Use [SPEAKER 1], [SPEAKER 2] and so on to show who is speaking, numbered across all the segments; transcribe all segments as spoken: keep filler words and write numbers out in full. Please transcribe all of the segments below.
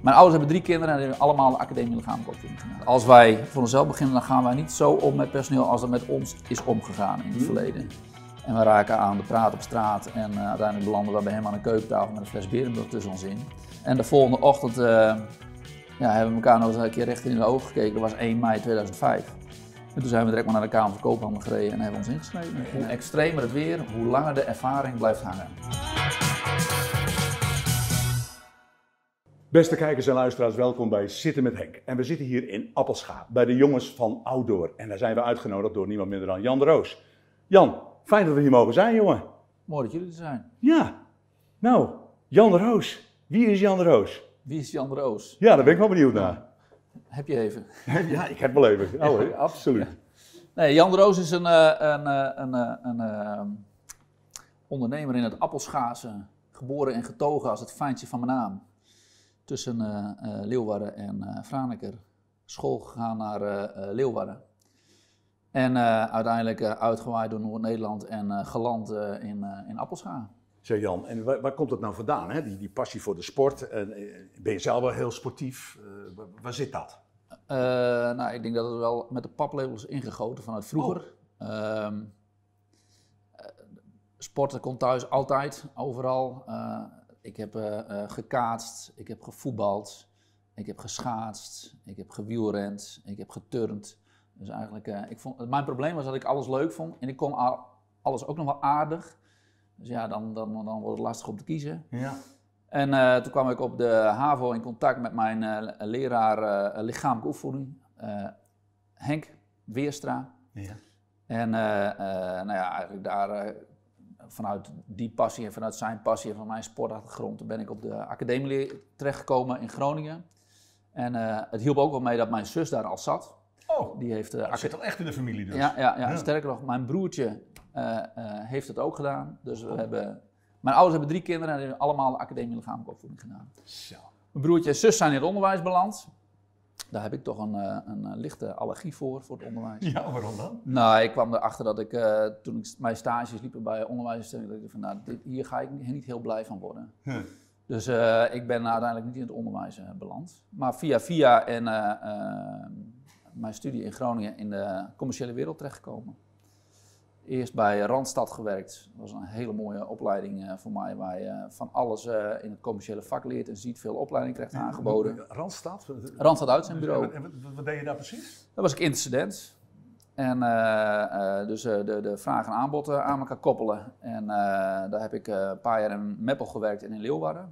[SPEAKER 1] Mijn ouders hebben drie kinderen en die hebben allemaal de academie lichamelijke opvoeding gedaan. Als wij voor onszelf beginnen, dan gaan wij niet zo om met personeel als dat met ons is omgegaan in het verleden. En we raken aan de praat op straat en uh, uiteindelijk belanden we bij hem aan een keukentafel met een fles Berenburg tussen ons in. En de volgende ochtend uh, ja, hebben we elkaar nog eens een keer recht in de ogen gekeken. Dat was één mei tweeduizend vijf. En toen zijn we direct maar naar de Kamer van Koophandel gereden en hebben ons ingeschreven. Hoe extremer het weer, hoe langer de ervaring blijft hangen.
[SPEAKER 2] Beste kijkers en luisteraars, welkom bij Zitten met Henk. En we zitten hier in Appelscha, bij de jongens van Outdoor. En daar zijn we uitgenodigd door niemand minder dan Jan de Roos. Jan, fijn dat we hier mogen zijn, jongen.
[SPEAKER 1] Mooi dat jullie er zijn.
[SPEAKER 2] Ja, nou, Jan de Roos. Wie is Jan de Roos?
[SPEAKER 1] Wie is Jan de Roos?
[SPEAKER 2] Ja, daar ben ik wel benieuwd naar.
[SPEAKER 1] Heb je even?
[SPEAKER 2] Ja, ik heb wel even. Oh, ja. Absoluut.
[SPEAKER 1] Nee, Jan de Roos is een, een, een, een, een, een ondernemer in het Appelschaanse, geboren en getogen als het fijntje van mijn naam. Tussen uh, uh, Leeuwarden en uh, Franeker, school gegaan naar uh, uh, Leeuwarden. En uh, uiteindelijk uh, uitgewaaid door Noord-Nederland en uh, geland uh, in, uh, in Appelscha.
[SPEAKER 2] Zeg Jan, en waar, waar komt het nou vandaan, hè? Die, die passie voor de sport? En, ben je zelf wel heel sportief? Uh, waar, waar zit dat?
[SPEAKER 1] Uh, nou, ik denk dat het wel met de paplepel is ingegoten vanuit vroeger. Oh. Uh, sporten komt thuis altijd, overal. Uh, ik heb uh, uh, gekaatst, ik heb gevoetbald, ik heb geschaatst, ik heb gewielrend, ik heb geturnd. Dus eigenlijk, uh, ik vond, mijn probleem was dat ik alles leuk vond en ik kon al, alles ook nog wel aardig. Dus ja, dan, dan, dan wordt het lastig om te kiezen.
[SPEAKER 2] Ja.
[SPEAKER 1] En uh, toen kwam ik op de HAVO in contact met mijn uh, leraar uh, lichamelijke opvoeding, uh, Henk Weerstra.
[SPEAKER 2] Ja.
[SPEAKER 1] En uh, uh, nou ja, eigenlijk daar, uh, vanuit die passie en vanuit zijn passie en van mijn sportachtergrond, ben ik op de academie terechtgekomen in Groningen. En uh, het hielp ook wel mee dat mijn zus daar al zat.
[SPEAKER 2] Oh,
[SPEAKER 1] die heeft, uh,
[SPEAKER 2] dat zit al echt in de familie dus.
[SPEAKER 1] Ja, ja, ja.
[SPEAKER 2] ja.
[SPEAKER 1] Sterker nog, mijn broertje uh, uh, heeft het ook gedaan. Dus we oh. hebben... Mijn ouders hebben drie kinderen en die hebben allemaal de academie lichamelijke opvoeding gedaan.
[SPEAKER 2] Zo.
[SPEAKER 1] Mijn broertje en zus zijn in het onderwijs beland. Daar heb ik toch een, een, een lichte allergie voor, voor het onderwijs.
[SPEAKER 2] Ja, waarom dan? Nou,
[SPEAKER 1] ik kwam erachter dat ik, uh, toen ik mijn stages liep bij onderwijsinstellingen, dat ik van, nou, dit, hier ga ik niet heel blij van worden. Huh. Dus uh, ik ben uiteindelijk niet in het onderwijs uh, beland. Maar via via en uh, uh, mijn studie in Groningen in de commerciële wereld terechtgekomen. Eerst bij Randstad gewerkt. Dat was een hele mooie opleiding uh, voor mij, waar je van alles uh, in het commerciële vak leert en ziet. Veel opleiding krijgt aangeboden.
[SPEAKER 2] Randstad?
[SPEAKER 1] Randstad Uitzendbureau.
[SPEAKER 2] En wat, wat deed je daar precies?
[SPEAKER 1] Dat was ik interstudent. En uh, uh, dus uh, de, de vraag en aanbod uh, aan elkaar koppelen. En uh, daar heb ik uh, een paar jaar in Meppel gewerkt en in Leeuwarden.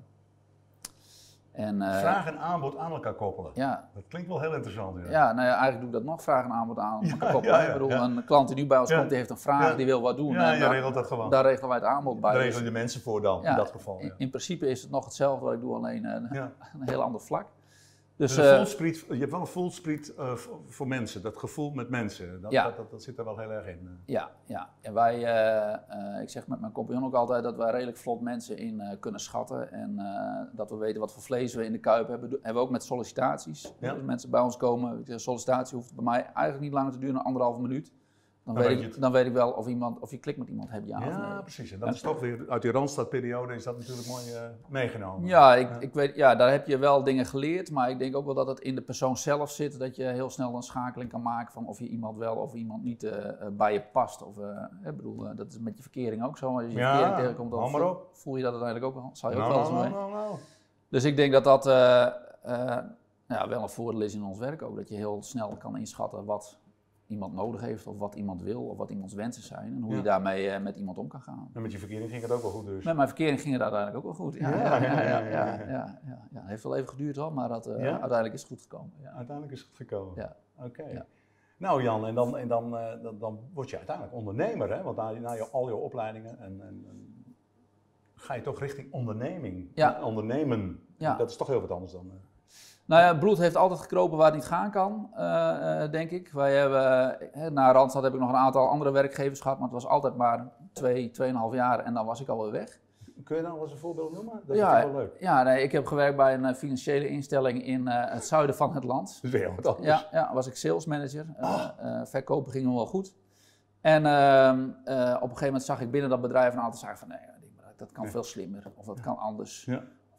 [SPEAKER 1] En, uh,
[SPEAKER 2] vraag en aanbod aan elkaar koppelen.
[SPEAKER 1] Ja.
[SPEAKER 2] Dat klinkt wel heel interessant. Ja,
[SPEAKER 1] ja nou ja, eigenlijk doe ik dat nog, vraag en aanbod aan elkaar
[SPEAKER 2] ja,
[SPEAKER 1] koppelen.
[SPEAKER 2] Ja, ja,
[SPEAKER 1] ik bedoel,
[SPEAKER 2] ja.
[SPEAKER 1] een klant die nu bij ons
[SPEAKER 2] ja.
[SPEAKER 1] komt, die heeft een vraag, ja. die wil wat doen.
[SPEAKER 2] Ja,
[SPEAKER 1] en
[SPEAKER 2] je
[SPEAKER 1] daar,
[SPEAKER 2] regelt dat gewoon.
[SPEAKER 1] Daar regelen wij het aanbod bij.
[SPEAKER 2] Daar regelen de mensen voor dan, ja, in dat geval. Ja.
[SPEAKER 1] In, in principe is het nog hetzelfde wat ik doe, alleen een, ja. een heel ander vlak.
[SPEAKER 2] Dus, dus uh, voelspriet, je hebt wel een voelspriet uh, voor mensen, dat gevoel met mensen, dat, ja. dat, dat, dat zit er wel heel erg in.
[SPEAKER 1] Ja, ja. En wij, uh, uh, ik zeg met mijn compagnon ook altijd dat wij redelijk vlot mensen in uh, kunnen schatten. En uh, dat we weten wat voor vlees we in de kuip hebben. Do- hebben we ook met sollicitaties.
[SPEAKER 2] Ja.
[SPEAKER 1] Als mensen bij ons komen, ik zeg, sollicitatie hoeft bij mij eigenlijk niet langer te duren dan anderhalve minuut. Dan, dan, weet ik, dan weet ik wel of, iemand, of je klikt met iemand hebt, ja,
[SPEAKER 2] ja
[SPEAKER 1] of nee.
[SPEAKER 2] precies. En dat en, is toch weer, uit die Randstadperiode is dat natuurlijk mooi uh, meegenomen.
[SPEAKER 1] Ja, ik, ja. Ik weet, ja, daar heb je wel dingen geleerd, maar ik denk ook wel dat het in de persoon zelf zit. Dat je heel snel een schakeling kan maken van of je iemand wel of iemand niet uh, bij je past. Of, uh, ik bedoel, uh, dat is met je verkering ook zo. Als je je
[SPEAKER 2] ja,
[SPEAKER 1] verkering tegenkomt, dan voel, voel je dat uiteindelijk ook wel. Zou je ook no, wel eens mee. No, no, no. Dus ik denk dat dat uh, uh, ja, wel een voordeel is in ons werk ook. Dat je heel snel kan inschatten wat iemand nodig heeft, of wat iemand wil, of wat iemands wensen zijn. En hoe ja. je daarmee uh, met iemand om kan gaan.
[SPEAKER 2] En met je verkering ging het ook wel goed dus?
[SPEAKER 1] Met mijn verkering ging het uiteindelijk ook wel goed. Ja, ja, ja, ja, ja, ja, ja, ja, ja. ja. Het heeft wel even geduurd hoor, maar dat, uh, ja? uiteindelijk is het goed gekomen. Ja.
[SPEAKER 2] Uiteindelijk is het goed gekomen?
[SPEAKER 1] Ja.
[SPEAKER 2] Oké. Okay. Ja. Nou Jan, en, dan, en dan, uh, dan, dan word je uiteindelijk ondernemer, hè? Want na, na je, al je opleidingen en, en, en ga je toch richting onderneming,
[SPEAKER 1] ja.
[SPEAKER 2] ondernemen. Ja. Dat is toch heel wat anders dan... Uh,
[SPEAKER 1] Nou ja, bloed heeft altijd gekropen waar het niet gaan kan, uh, uh, denk ik. Wij hebben, uh, na Randstad heb ik nog een aantal andere werkgevers gehad, maar het was altijd maar twee, tweeënhalf jaar en dan was ik alweer weg.
[SPEAKER 2] Kun je nou eens een voorbeeld noemen? Dat
[SPEAKER 1] ja,
[SPEAKER 2] is toch wel leuk.
[SPEAKER 1] Ja, nee, ik heb gewerkt bij een uh, financiële instelling in uh, het zuiden van het land.
[SPEAKER 2] Dat is weer wat anders.
[SPEAKER 1] Ja, ja, was ik sales manager. Uh, oh. uh, verkopen ging nog wel goed. En uh, uh, op een gegeven moment zag ik binnen dat bedrijf een aantal zaken van nee, dat kan veel slimmer of dat kan anders. Ja.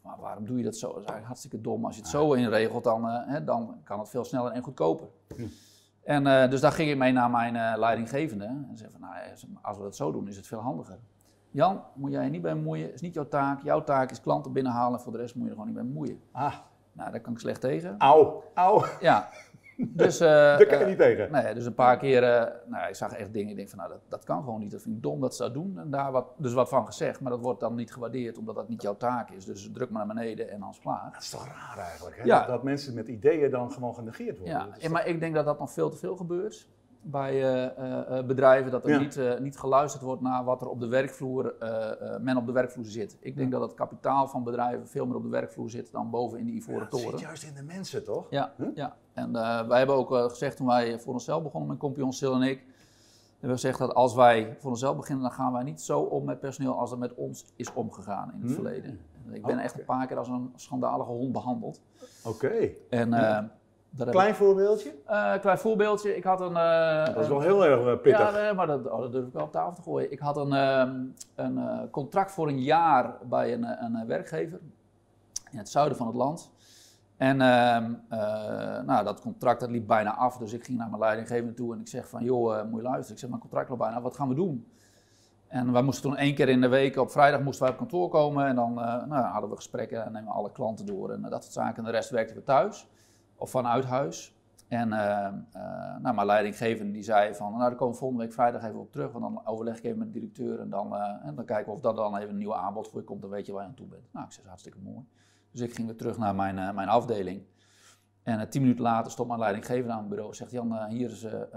[SPEAKER 1] maar waarom doe je dat zo? Dat is eigenlijk hartstikke dom. Als je het zo inregelt, dan, uh, hè, dan kan het veel sneller en goedkoper. Hm. En uh, dus daar ging ik mee naar mijn uh, leidinggevende. En zei van, nou, als we dat zo doen, is het veel handiger. Jan, moet jij je niet bij bemoeien. Het is niet jouw taak. Jouw taak is klanten binnenhalen. Voor de rest moet je er gewoon niet bij bemoeien. Ah. Nou, daar kan ik slecht tegen.
[SPEAKER 2] Auw, auw.
[SPEAKER 1] Ja. Dus, uh,
[SPEAKER 2] daar kan je
[SPEAKER 1] uh,
[SPEAKER 2] niet tegen.
[SPEAKER 1] Nee, dus een paar keer, uh, nou, ik zag echt dingen, ik denk van, nou, dat, dat kan gewoon niet. Dat vind ik dom dat ze dat doen. En daar wat, dus wat van gezegd, maar dat wordt dan niet gewaardeerd, omdat dat niet jouw taak is. Dus druk maar naar beneden en dan is het klaar.
[SPEAKER 2] Dat is toch raar eigenlijk, hè?
[SPEAKER 1] Ja.
[SPEAKER 2] Dat, dat mensen met ideeën dan gewoon genegeerd worden.
[SPEAKER 1] Ja, en, maar ik denk dat dat nog veel te veel gebeurt bij uh, uh, bedrijven, dat er ja. niet, uh, niet geluisterd wordt naar wat er op de werkvloer, uh, uh, men op de werkvloer zit. Ik denk ja. dat het kapitaal van bedrijven veel meer op de werkvloer zit dan boven in de ivoren ja, toren.
[SPEAKER 2] Het zit juist in de mensen, toch?
[SPEAKER 1] Ja, huh? ja. En uh, wij hebben ook uh, gezegd toen wij voor onszelf begonnen, mijn compagnon Sil en ik, hebben we gezegd dat als wij voor onszelf beginnen, dan gaan wij niet zo om met personeel als er met ons is omgegaan in het hmm. verleden. Ik ben okay. echt een paar keer als een schandalige hond behandeld.
[SPEAKER 2] Oké. Okay.
[SPEAKER 1] En uh,
[SPEAKER 2] ja. Klein ik, voorbeeldje?
[SPEAKER 1] Uh, klein voorbeeldje. Ik had een... Uh,
[SPEAKER 2] dat is wel heel erg uh, pittig.
[SPEAKER 1] Ja, nee, maar dat, oh, dat durf ik wel op tafel te gooien. Ik had een, uh, een uh, contract voor een jaar bij een, een, een werkgever in het zuiden van het land. En uh, uh, nou, dat contract dat liep bijna af, dus ik ging naar mijn leidinggevende toe en ik zeg van, joh, uh, moet je luisteren. Ik zeg, mijn contract loopt bijna af, wat gaan we doen? En wij moesten toen één keer in de week, op vrijdag moesten wij op kantoor komen en dan uh, nou, hadden we gesprekken en nemen alle klanten door en uh, dat soort zaken. En de rest werkten we thuis. Of vanuit huis. En uh, uh, nou, mijn leidinggevende die zei van, nou daar komen we volgende week vrijdag even op terug, want dan overleg ik even met de directeur en dan, uh, en dan kijken we of dat dan even een nieuw aanbod voor je komt, dan weet je waar je aan toe bent. Nou, ik zeg, hartstikke mooi. Dus ik ging weer terug naar mijn, uh, mijn afdeling. En uh, tien minuten later stond mijn leidinggevende aan het bureau en zegt, Jan, uh, hier is uh, uh,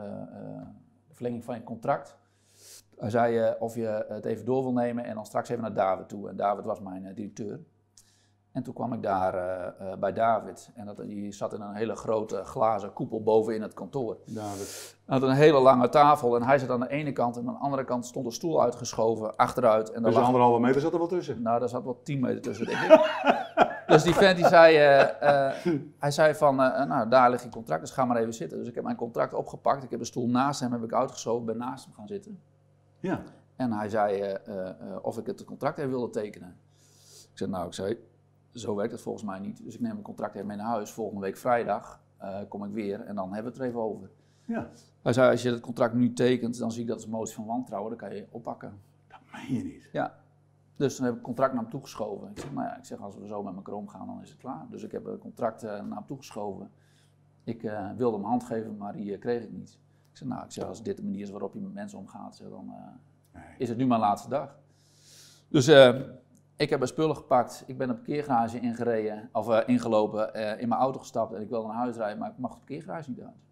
[SPEAKER 1] de verlenging van je contract. Hij zei uh, of je het even door wil nemen en dan straks even naar David toe. En David was mijn uh, directeur. En toen kwam ik daar uh, uh, bij David en dat, die zat in een hele grote glazen koepel boven in het kantoor.
[SPEAKER 2] David.
[SPEAKER 1] Hij had een hele lange tafel en hij zat aan de ene kant en aan de andere kant stond een stoel uitgeschoven achteruit. En
[SPEAKER 2] dus lag... anderhalve meter zat er wel tussen?
[SPEAKER 1] Nou, daar zat wel tien meter tussen, denk ik. Dus die vent die zei, uh, uh, hij zei van, uh, nou daar ligt je contract, dus ga maar even zitten. Dus ik heb mijn contract opgepakt, ik heb de stoel naast hem heb ik uitgeschoven, ben naast hem gaan zitten.
[SPEAKER 2] Ja.
[SPEAKER 1] En hij zei uh, uh, uh, of ik het contract even wilde tekenen. Ik zei, nou, ik zei... Zo werkt het volgens mij niet. Dus ik neem mijn contract even mee naar huis. Volgende week vrijdag uh, kom ik weer en dan hebben we het er even over.
[SPEAKER 2] Ja.
[SPEAKER 1] Hij zei, als je het contract nu tekent, dan zie ik dat als een motie van wantrouwen. Dan kan je oppakken.
[SPEAKER 2] Dat meen je niet.
[SPEAKER 1] Ja. Dus dan heb ik het contract naar hem toegeschoven. Ik zeg, nou ja, ik zeg, als we zo met elkaar omgaan, dan is het klaar. Dus ik heb het contract uh, naar hem toegeschoven. Ik uh, wilde hem hand geven, maar die uh, kreeg ik niet. Ik zeg, nou, ik zeg, als dit de manier is waarop je met mensen omgaat, zeg, dan uh, nee. is het nu mijn laatste dag. Dus... Uh, Ik heb mijn spullen gepakt, ik ben de parkeergarage ingereden, of uh, ingelopen, uh, in mijn auto gestapt en ik wilde naar huis rijden, maar ik mag de parkeergarage niet uit.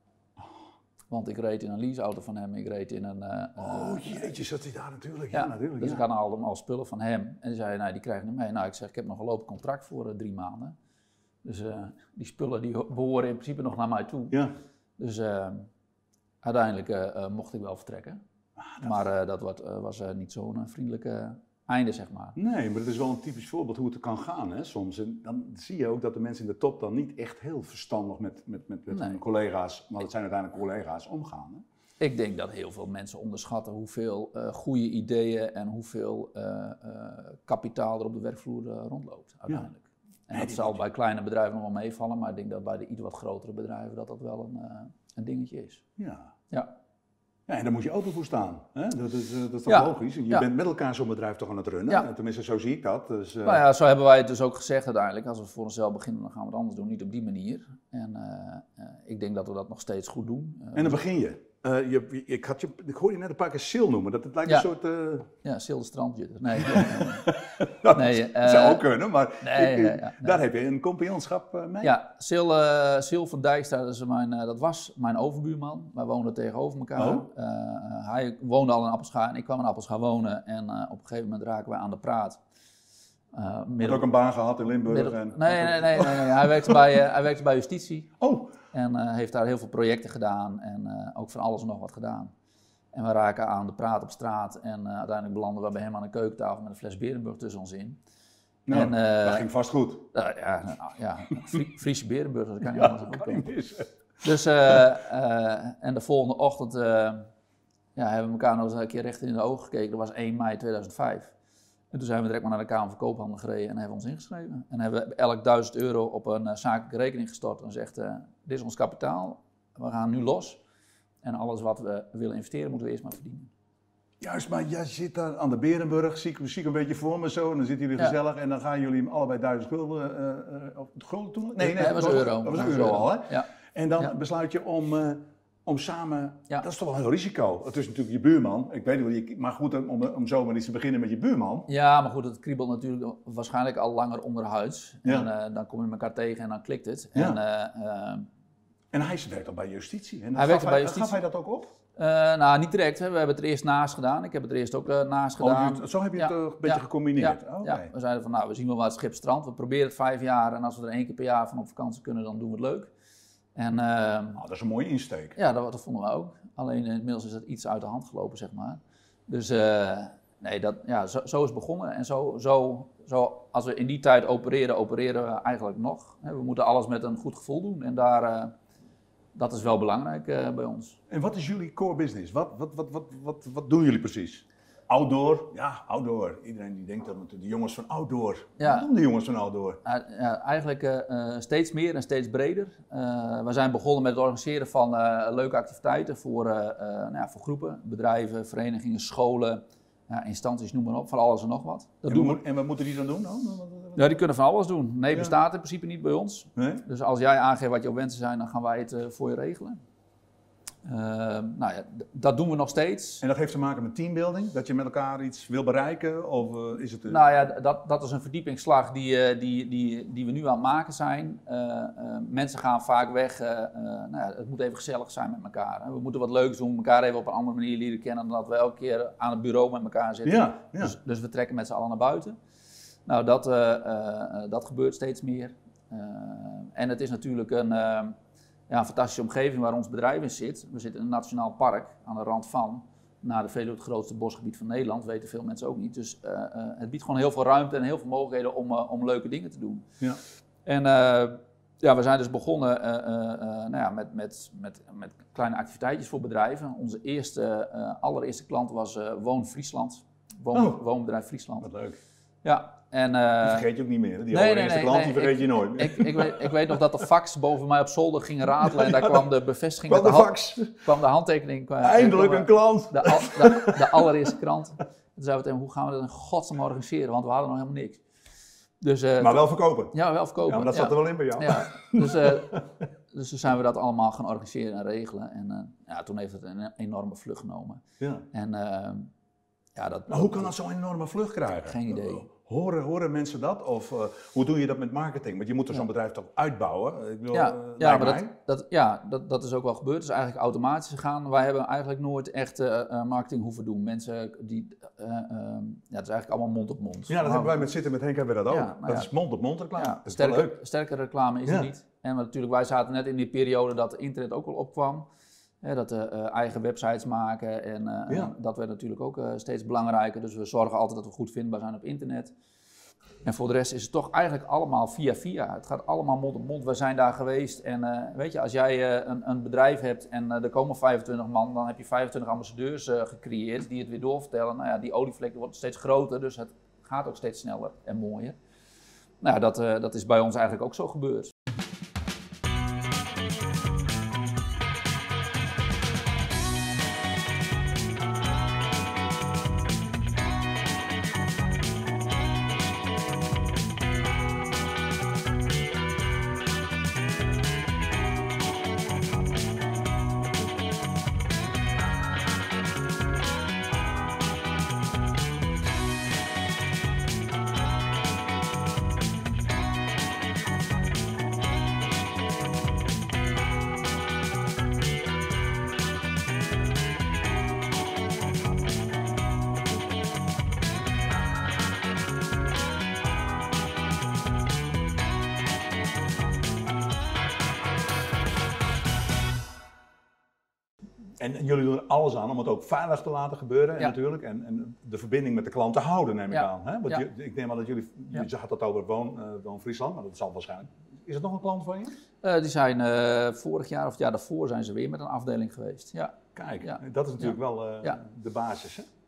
[SPEAKER 1] Want ik reed in een leaseauto van hem, ik reed in een... Uh,
[SPEAKER 2] oh jeetje, zat hij daar natuurlijk? Ja, ja natuurlijk.
[SPEAKER 1] Dus
[SPEAKER 2] ja.
[SPEAKER 1] ik had allemaal spullen van hem en die zei, nou die krijg je niet mee. Nou, ik zeg, ik heb nog een lopend contract voor uh, drie maanden. Dus uh, die spullen die behoren in principe nog naar mij toe.
[SPEAKER 2] Ja.
[SPEAKER 1] Dus uh, uiteindelijk uh, uh, mocht ik wel vertrekken. Ah, dat... Maar uh, dat wat, uh, was uh, niet zo'n uh, vriendelijke... einde, zeg maar.
[SPEAKER 2] Nee, maar het is wel een typisch voorbeeld hoe het kan gaan, hè, soms. En dan zie je ook dat de mensen in de top dan niet echt heel verstandig met, met, met, met nee. hun collega's, maar het zijn uiteindelijk collega's, omgaan. Hè?
[SPEAKER 1] Ik denk dat heel veel mensen onderschatten hoeveel uh, goede ideeën en hoeveel uh, uh, kapitaal er op de werkvloer uh, rondloopt, uiteindelijk. Ja. En nee, dat zal bij kleine bedrijven nog wel meevallen, maar ik denk dat bij de iets wat grotere bedrijven dat dat wel een, uh, een dingetje is.
[SPEAKER 2] Ja.
[SPEAKER 1] Ja.
[SPEAKER 2] Ja, en daar moet je open voor staan. Hè? Dat is, dat is toch
[SPEAKER 1] ja.
[SPEAKER 2] logisch? Je
[SPEAKER 1] ja.
[SPEAKER 2] bent met elkaar zo'n bedrijf toch aan het runnen.
[SPEAKER 1] Ja.
[SPEAKER 2] Tenminste, zo zie ik dat. Dus, uh...
[SPEAKER 1] Nou ja, zo hebben wij het dus ook gezegd uiteindelijk. Als we voor onszelf beginnen, dan gaan we het anders doen. Niet op die manier. En uh, uh, ik denk dat we dat nog steeds goed doen. Uh,
[SPEAKER 2] en dan begin je. Uh, je, ik, had je ik hoorde je net een paar keer Sil noemen. Dat het lijkt ja. een soort... Uh...
[SPEAKER 1] Ja, Sil de strandje. Nee, nee, nee.
[SPEAKER 2] dat
[SPEAKER 1] nee,
[SPEAKER 2] uh, zou ook kunnen, maar
[SPEAKER 1] nee,
[SPEAKER 2] ik,
[SPEAKER 1] ja, ja,
[SPEAKER 2] daar
[SPEAKER 1] nee.
[SPEAKER 2] heb je een compagnonschap uh, mee.
[SPEAKER 1] Ja, Sil, uh, Sil van Dijkstra, dat, is mijn, uh, dat was mijn overbuurman. Wij woonden tegenover elkaar.
[SPEAKER 2] Oh.
[SPEAKER 1] Uh, hij woonde al in Appelscha en ik kwam in Appelscha wonen. En uh, op een gegeven moment raken wij aan de praat.
[SPEAKER 2] Uh, middel... Had ook een baan gehad in Limburg?
[SPEAKER 1] Middel...
[SPEAKER 2] En...
[SPEAKER 1] Nee, nee, nee, nee, nee. Hij, werkte bij, uh, hij werkte bij justitie.
[SPEAKER 2] Oh.
[SPEAKER 1] En uh, heeft daar heel veel projecten gedaan en uh, ook van alles en nog wat gedaan. En we raken aan de praat op straat en uh, uiteindelijk belanden we bij hem aan een keukentafel met een fles Berenburg tussen ons in.
[SPEAKER 2] Nou,
[SPEAKER 1] en, uh,
[SPEAKER 2] dat ging vast goed.
[SPEAKER 1] Uh, ja, nou, ja, Friese Berenburg, dat kan niet
[SPEAKER 2] ja,
[SPEAKER 1] anders
[SPEAKER 2] kan niet missen.
[SPEAKER 1] Dus, uh, uh, en de volgende ochtend uh, ja, hebben we elkaar nog eens een keer recht in de ogen gekeken. Dat was één mei tweeduizend vijf. En toen zijn we direct maar naar de Kamer van Koophandel gereden en hebben ons ingeschreven. En hebben we elk duizend euro op een uh, zakelijke rekening gestort en zegt, uh, dit is ons kapitaal, we gaan nu los. En alles wat we willen investeren moeten we eerst maar verdienen.
[SPEAKER 2] Juist, maar jij zit daar aan de Berenburg, zie ik, zie ik een beetje voor me zo, en dan zitten jullie
[SPEAKER 1] Ja.
[SPEAKER 2] gezellig en dan gaan jullie allebei duizend gulden, uh, uh, of gulden toen?
[SPEAKER 1] Nee, nee, dat was euro.
[SPEAKER 2] Dat was euro al, hè?
[SPEAKER 1] Ja.
[SPEAKER 2] En dan
[SPEAKER 1] Ja.
[SPEAKER 2] besluit je om, uh, om samen,
[SPEAKER 1] Ja.
[SPEAKER 2] dat is toch wel een heel risico. Het is natuurlijk je buurman, ik weet wel, je, maar goed om, om zomaar iets te beginnen met je buurman.
[SPEAKER 1] Ja, maar goed, het kriebelt natuurlijk waarschijnlijk al langer onderhuids.
[SPEAKER 2] Ja.
[SPEAKER 1] En uh, dan kom je elkaar tegen en dan klikt het.
[SPEAKER 2] Ja.
[SPEAKER 1] En, uh, uh,
[SPEAKER 2] En hij werkt al bij justitie. En
[SPEAKER 1] Hij
[SPEAKER 2] gaf
[SPEAKER 1] werkte bij
[SPEAKER 2] hij,
[SPEAKER 1] justitie.
[SPEAKER 2] Gaf hij dat ook op?
[SPEAKER 1] uh, nou, niet direct. Hè. We hebben het er eerst naast gedaan. Ik heb het er eerst ook uh, naast
[SPEAKER 2] Oh,
[SPEAKER 1] gedaan.
[SPEAKER 2] je- zo heb je het
[SPEAKER 1] Ja.
[SPEAKER 2] uh, een beetje
[SPEAKER 1] Ja.
[SPEAKER 2] gecombineerd?
[SPEAKER 1] Ja,
[SPEAKER 2] Oh,
[SPEAKER 1] ja,
[SPEAKER 2] oké.
[SPEAKER 1] we zeiden van nou, we zien wel waar het schip strandt. We proberen het vijf jaar en als we er één keer per jaar van op vakantie kunnen, dan doen we het leuk. En uh,
[SPEAKER 2] Nou, dat is een mooie insteek.
[SPEAKER 1] ja, dat, dat vonden we ook. Alleen uh, inmiddels is dat iets uit de hand gelopen, zeg maar. Dus uh, nee, dat, ja, zo, zo is het begonnen. En zo, zo, zo, als we in die tijd opereren, opereren we eigenlijk nog. We moeten alles met een goed gevoel doen en daar, uh, dat is wel belangrijk uh, bij ons.
[SPEAKER 2] En wat is jullie core business? Wat, wat, wat, wat, wat, wat doen jullie precies? Outdoor? Ja, outdoor. Iedereen die denkt dat de jongens van outdoor.
[SPEAKER 1] Ja.
[SPEAKER 2] Wat doen de jongens van outdoor?
[SPEAKER 1] Uh, ja, eigenlijk uh, uh, steeds meer en steeds breder. Uh, we zijn begonnen met het organiseren van uh, leuke activiteiten voor, uh, uh, nou ja, voor groepen, bedrijven, verenigingen, scholen, uh, instanties, noem maar op, van alles en nog wat. Dat
[SPEAKER 2] En,
[SPEAKER 1] doen
[SPEAKER 2] we,
[SPEAKER 1] we.
[SPEAKER 2] en wat moeten die dan doen? dan?
[SPEAKER 1] Ja, die kunnen van alles doen. Nee,
[SPEAKER 2] Ja.
[SPEAKER 1] bestaat in principe niet bij ons.
[SPEAKER 2] Nee?
[SPEAKER 1] Dus als jij aangeeft wat jouw wensen zijn, dan gaan wij het uh, voor je regelen. Uh, nou ja, d- dat doen we nog steeds.
[SPEAKER 2] En dat heeft te maken met teambuilding? Dat je met elkaar iets wil bereiken? Of uh, is het... Uh...
[SPEAKER 1] Nou ja, dat, dat is een verdiepingsslag die, uh, die, die, die we nu aan het maken zijn. Uh, uh, mensen gaan vaak weg. Uh, uh, nou ja, het moet even gezellig zijn met elkaar. Hè. We moeten wat leuks doen, elkaar even op een andere manier leren kennen dan dat we elke keer aan het bureau met elkaar zitten.
[SPEAKER 2] Ja, ja.
[SPEAKER 1] Dus, dus we trekken met z'n allen naar buiten. Nou, dat, uh, uh, dat gebeurt steeds meer. Uh, en het is natuurlijk een, uh, ja, een fantastische omgeving waar ons bedrijf in zit. We zitten in een nationaal park aan de rand van. Na de Veluwe het grootste bosgebied van Nederland, weten veel mensen ook niet. Dus uh, uh, het biedt gewoon heel veel ruimte en heel veel mogelijkheden om, uh, om leuke dingen te doen.
[SPEAKER 2] Ja.
[SPEAKER 1] En uh, ja, we zijn dus begonnen uh, uh, uh, nou ja, met, met, met, met kleine activiteitjes voor bedrijven. Onze eerste, uh, allereerste klant was uh, Woon Friesland. Woon,
[SPEAKER 2] Oh.
[SPEAKER 1] Woonbedrijf Friesland.
[SPEAKER 2] Wat leuk.
[SPEAKER 1] Ja, en... Uh,
[SPEAKER 2] Die vergeet je ook niet meer. Die
[SPEAKER 1] nee, nee,
[SPEAKER 2] allereerste
[SPEAKER 1] nee,
[SPEAKER 2] klant,
[SPEAKER 1] nee,
[SPEAKER 2] die vergeet
[SPEAKER 1] ik-
[SPEAKER 2] je nooit meer.
[SPEAKER 1] ik, ik, weet, ik weet nog dat de fax boven mij op zolder ging ratelen en daar kwam de bevestiging.
[SPEAKER 2] Kwam
[SPEAKER 1] met
[SPEAKER 2] de
[SPEAKER 1] de, hand-
[SPEAKER 2] fax.
[SPEAKER 1] kwam de handtekening. Kwam,
[SPEAKER 2] Eindelijk
[SPEAKER 1] kwam,
[SPEAKER 2] een klant.
[SPEAKER 1] De, al- de, de allereerste krant. Toen zeiden we tegen hem, hoe gaan we dat in godsnaam organiseren, want we hadden nog helemaal niks. Dus, uh,
[SPEAKER 2] Maar wel verkopen.
[SPEAKER 1] ja, wel verkopen.
[SPEAKER 2] Ja, maar dat zat
[SPEAKER 1] ja.
[SPEAKER 2] er wel in bij jou.
[SPEAKER 1] Ja, dus, uh, dus toen zijn we dat allemaal gaan organiseren en regelen. En uh, ja, toen heeft het een enorme vlucht genomen.
[SPEAKER 2] Ja.
[SPEAKER 1] En uh, ja, dat...
[SPEAKER 2] Maar hoe kan dat zo'n enorme vlucht krijgen?
[SPEAKER 1] Geen idee.
[SPEAKER 2] Horen, horen mensen dat? Of uh, hoe doe je dat met marketing? Want je moet er zo'n
[SPEAKER 1] Ja.
[SPEAKER 2] bedrijf toch uitbouwen? Ik bedoel,
[SPEAKER 1] Ja,
[SPEAKER 2] uh,
[SPEAKER 1] ja,
[SPEAKER 2] lijkt
[SPEAKER 1] maar
[SPEAKER 2] mij.
[SPEAKER 1] dat, dat, ja dat, dat is ook wel gebeurd. Het is eigenlijk automatisch gegaan. Wij hebben eigenlijk nooit echt uh, uh, marketing hoeven doen. Mensen die... Uh, uh, ja, het is eigenlijk allemaal mond op mond.
[SPEAKER 2] Ja, dat hebben wij met Zitten met Henk hebben we dat ook.
[SPEAKER 1] Ja, nou
[SPEAKER 2] dat
[SPEAKER 1] ja.
[SPEAKER 2] is mond-op-mond reclame.
[SPEAKER 1] Ja,
[SPEAKER 2] dat is wel
[SPEAKER 1] sterke,
[SPEAKER 2] leuk.
[SPEAKER 1] sterke reclame is
[SPEAKER 2] Ja.
[SPEAKER 1] er niet. En natuurlijk, wij zaten net in die periode dat internet ook wel opkwam. Hè, dat we uh, eigen websites maken en uh,
[SPEAKER 2] Ja.
[SPEAKER 1] dat werd natuurlijk ook uh, steeds belangrijker. Dus we zorgen altijd dat we goed vindbaar zijn op internet. En voor de rest is het toch eigenlijk allemaal via via. Het gaat allemaal mond op mond. We zijn daar geweest en uh, weet je, als jij uh, een, een bedrijf hebt en uh, er komen vijfentwintig man, dan heb je vijfentwintig ambassadeurs uh, gecreëerd die het weer doorvertellen. Nou ja, die olievlek wordt steeds groter, dus het gaat ook steeds sneller en mooier. Nou ja, dat, uh, dat is bij ons eigenlijk ook zo gebeurd.
[SPEAKER 2] En, en jullie doen er alles aan om het ook veilig te laten gebeuren. En
[SPEAKER 1] Ja.
[SPEAKER 2] natuurlijk. En, en de verbinding met de klant te houden, neem ik
[SPEAKER 1] Ja.
[SPEAKER 2] aan. Hè? Want
[SPEAKER 1] Ja.
[SPEAKER 2] je, ik neem aan dat jullie,
[SPEAKER 1] Ja.
[SPEAKER 2] je had het over Woon, uh, Woon Friesland, maar dat zal waarschijnlijk. Is het nog een klant van je?
[SPEAKER 1] Uh, die zijn uh, vorig jaar of het jaar daarvoor zijn ze weer met een afdeling geweest. Ja,
[SPEAKER 2] Kijk,
[SPEAKER 1] Ja.
[SPEAKER 2] dat is natuurlijk wel uh,
[SPEAKER 1] Ja.
[SPEAKER 2] de basis. Hè?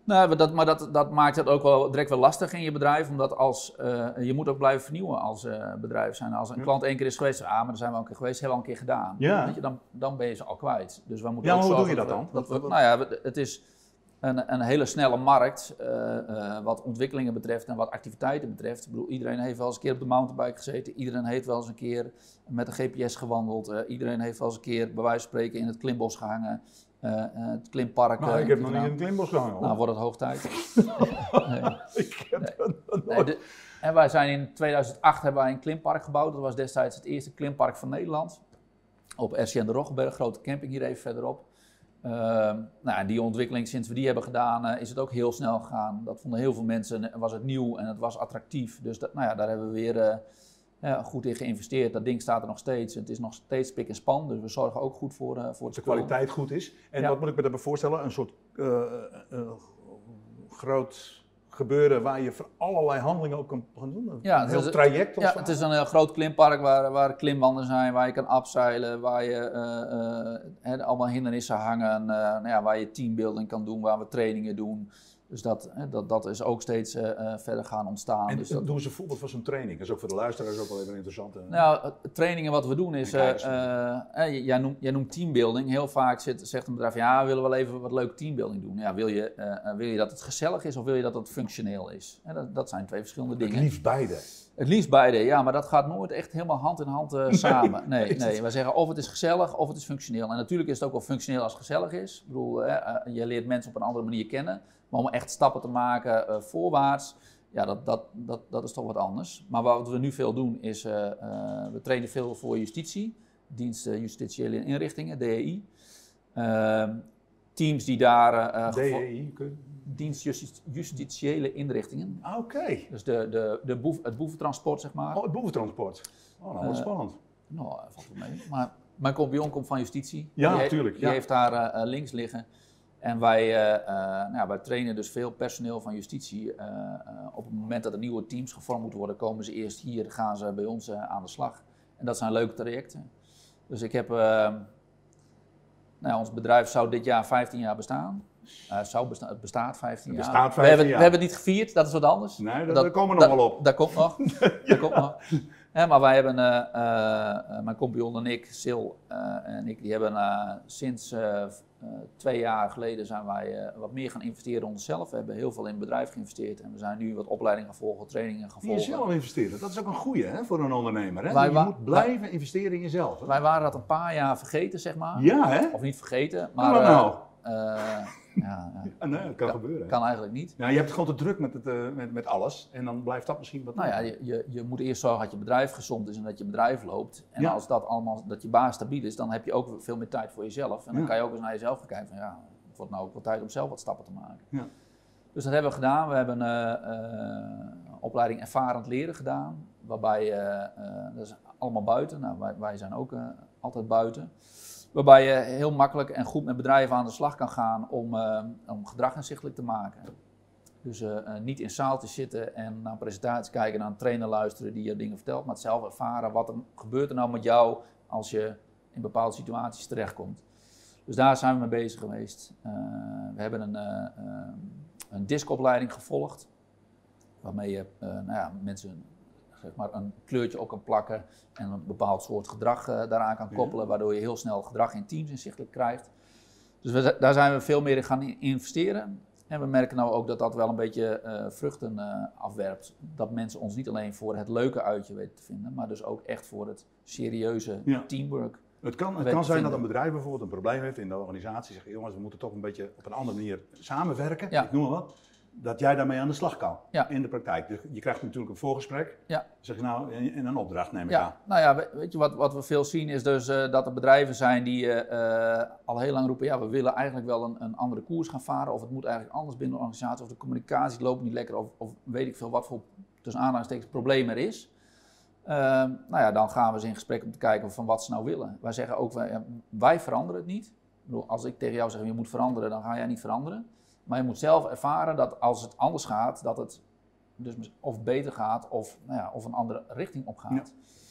[SPEAKER 1] Nou, dat, maar dat, dat maakt het ook wel direct wel lastig in je bedrijf, omdat als, uh, je moet ook blijven vernieuwen als uh, bedrijf zijn. Als een ja. klant één keer is geweest, ah, maar daar zijn we al een keer geweest, hebben we al een keer gedaan. Ja. Weet je, dan, dan ben je ze al kwijt. Dus we moeten
[SPEAKER 2] ja,
[SPEAKER 1] ook
[SPEAKER 2] hoe
[SPEAKER 1] zorgen
[SPEAKER 2] doe je dat dan?
[SPEAKER 1] Dat we, dat we, nou ja, het is een, een hele snelle markt uh, uh, wat ontwikkelingen betreft en wat activiteiten betreft. Ik bedoel, iedereen heeft wel eens een keer op de mountainbike gezeten, iedereen heeft wel eens een keer met een G P S gewandeld, uh, iedereen heeft wel eens een keer bij wijze van spreken in het klimbos gehangen. Uh, uh, het klimpark.
[SPEAKER 2] Nou, ik heb nog niet in het klimbos gehangen.
[SPEAKER 1] Nou, wordt het hoog tijd.
[SPEAKER 2] nee. Ik heb nee. dat nog nooit.
[SPEAKER 1] Nee, de, en wij zijn in tweeduizend acht hebben wij een klimpark gebouwd. Dat was destijds het eerste klimpark van Nederland. Op R C N de Roggeberg, grote camping hier even verderop. Uh, nou, die ontwikkeling, sinds we die hebben gedaan, uh, is het ook heel snel gegaan. Dat vonden heel veel mensen, was het nieuw en het was attractief. Dus dat, nou ja, daar hebben we weer... Uh, Ja, goed in geïnvesteerd, dat ding staat er nog steeds. Het is nog steeds pik en span, dus we zorgen ook goed voor, uh, voor het
[SPEAKER 2] de kwaliteit goed is. En ja. wat moet ik me daarbij voorstellen? Een soort uh, uh, groot gebeuren waar je voor allerlei handelingen ook kan doen?
[SPEAKER 1] Ja,
[SPEAKER 2] een heel
[SPEAKER 1] is,
[SPEAKER 2] traject?
[SPEAKER 1] Ja, het is een heel groot klimpark waar, waar klimwanden zijn, waar je kan afzeilen, waar je uh, uh, he, allemaal hindernissen hangen, uh, nou ja, waar je teambuilding kan doen, waar we trainingen doen. Dus dat, dat, dat is ook steeds uh, verder gaan ontstaan.
[SPEAKER 2] En
[SPEAKER 1] dus dat...
[SPEAKER 2] doen ze een voorbeeld van zo'n training? Dat is ook voor de luisteraars ook wel even interessant. Uh...
[SPEAKER 1] Nou, trainingen wat we doen is, uh, uh, uh, jij, noemt, jij noemt teambuilding. Heel vaak zit, zegt een bedrijf, ja, we willen wel even wat leuke teambuilding doen. Ja, wil, je, uh, wil je dat het gezellig is of wil je dat het functioneel is? En dat, dat zijn twee verschillende dingen.
[SPEAKER 2] Het liefst beide.
[SPEAKER 1] Het liefst beide, ja, maar dat gaat nooit echt helemaal hand in hand uh, samen. Nee, nee, nee, wij zeggen of het is gezellig of het is functioneel. En natuurlijk is het ook wel functioneel als het gezellig is. Ik bedoel, uh, uh, je leert mensen op een andere manier kennen. Maar om echt stappen te maken uh, voorwaarts, ja, dat, dat, dat, dat is toch wat anders. Maar wat we nu veel doen is, uh, uh, we trainen veel voor justitie, dienst uh, justitiële inrichtingen, D E I. Uh, teams die daar... Uh,
[SPEAKER 2] D E I?
[SPEAKER 1] Dienst justi- justitiële inrichtingen.
[SPEAKER 2] Ah, oké. Okay.
[SPEAKER 1] Dus de, de, de boef, het boeventransport, zeg maar.
[SPEAKER 2] Oh, het boeventransport. Oh, nou, wat uh, spannend.
[SPEAKER 1] Nou, valt wel mee. Maar mijn compagnon komt van justitie.
[SPEAKER 2] Ja,
[SPEAKER 1] die
[SPEAKER 2] natuurlijk.
[SPEAKER 1] Die ja. heeft daar uh, links liggen. En wij, uh, uh, nou, wij trainen dus veel personeel van justitie. Uh, uh, op het moment dat er nieuwe teams gevormd moeten worden, komen ze eerst hier, gaan ze bij ons uh, aan de slag. En dat zijn leuke trajecten. Dus ik heb, uh, nou, ons bedrijf zou dit jaar vijftien jaar bestaan. Uh, zou besta- het bestaat vijftien jaar.
[SPEAKER 2] Bestaat vijftien
[SPEAKER 1] we, hebben,
[SPEAKER 2] jaar.
[SPEAKER 1] we hebben het niet gevierd, dat is wat anders.
[SPEAKER 2] Nee, dat,
[SPEAKER 1] dat,
[SPEAKER 2] daar komen we nog
[SPEAKER 1] dat,
[SPEAKER 2] wel op.
[SPEAKER 1] Daar komt nog. ja. Daar komt nog. Ja, maar wij hebben, uh, uh, mijn compagnon en ik, Sil uh, en ik, die hebben uh, sinds uh, uh, twee jaar geleden zijn wij uh, wat meer gaan investeren in onszelf. We hebben heel veel in het bedrijf geïnvesteerd en we zijn nu wat opleidingen gaan volgen, trainingen gaan volgen.
[SPEAKER 2] In jezelf investeren, dat is ook een goeie hè, voor een ondernemer. Hè?
[SPEAKER 1] Wij,
[SPEAKER 2] je moet blijven wij, investeren in jezelf. Hè?
[SPEAKER 1] Wij waren dat een paar jaar vergeten, zeg maar.
[SPEAKER 2] Ja, hè?
[SPEAKER 1] Of niet vergeten, maar...
[SPEAKER 2] Kan dat nou?
[SPEAKER 1] Uh, uh, Ja, ja.
[SPEAKER 2] Ja, nee, dat kan, kan gebeuren.
[SPEAKER 1] Kan eigenlijk niet.
[SPEAKER 2] Ja, je hebt gewoon te druk met, het, uh, met, met alles en dan blijft dat misschien wat...
[SPEAKER 1] Nou ja, je, je, je moet eerst zorgen dat je bedrijf gezond is en dat je bedrijf loopt. En
[SPEAKER 2] ja.
[SPEAKER 1] als dat allemaal, dat je baas stabiel is, dan heb je ook veel meer tijd voor jezelf. En dan ja. kan je ook eens naar jezelf gaan kijken van ja, het wordt nou ook wel tijd om zelf wat stappen te maken.
[SPEAKER 2] Ja.
[SPEAKER 1] Dus dat hebben we gedaan. We hebben een uh, uh, opleiding ervarend leren gedaan. Waarbij, uh, uh, dat is allemaal buiten. Nou, wij, wij zijn ook uh, altijd buiten. Waarbij je heel makkelijk en goed met bedrijven aan de slag kan gaan om, uh, om gedrag inzichtelijk te maken. Dus uh, uh, niet in zaaltjes zitten en naar een presentatie kijken, naar een trainer luisteren die je dingen vertelt, maar het zelf ervaren. Wat er, gebeurt er nou met jou als je in bepaalde situaties terechtkomt. Dus daar zijn we mee bezig geweest. Uh, we hebben een, uh, uh, een diskopleiding gevolgd, waarmee je uh, nou ja, mensen... zeg maar een kleurtje op kan plakken en een bepaald soort gedrag uh, daaraan kan koppelen, ja. waardoor je heel snel gedrag in teams inzichtelijk krijgt. Dus we, daar zijn we veel meer in gaan investeren. En we merken nou ook dat dat wel een beetje uh, vruchten uh, afwerpt. Dat mensen ons niet alleen voor het leuke uitje weten te vinden, maar dus ook echt voor het serieuze ja. teamwork.
[SPEAKER 2] Het kan, het kan zijn dat een bedrijf bijvoorbeeld een probleem heeft in de organisatie. Zeggen, jongens, we moeten toch een beetje op een andere manier samenwerken. Ja. Ik noem maar wat. Dat jij daarmee aan de slag kan ja. in de praktijk. Dus je krijgt natuurlijk een voorgesprek. Ja. Zeg je nou, in een opdracht neem ik
[SPEAKER 1] ja.
[SPEAKER 2] aan.
[SPEAKER 1] Nou ja, weet je wat, wat we veel zien is dus uh, dat er bedrijven zijn die uh, al heel lang roepen, ja, we willen eigenlijk wel een, een andere koers gaan varen. Of het moet eigenlijk anders binnen de organisatie. Of de communicatie loopt niet lekker. Of, of weet ik veel wat voor tussen aanhalingstekens probleem er is. Uh, nou ja, dan gaan we eens in gesprek om te kijken van wat ze nou willen. Wij zeggen ook, wij, wij veranderen het niet. Ik bedoel, als ik tegen jou zeg, je moet veranderen, dan ga jij niet veranderen. Maar je moet zelf ervaren dat als het anders gaat, dat het dus of beter gaat of, nou ja, of een andere richting op gaat. Ja.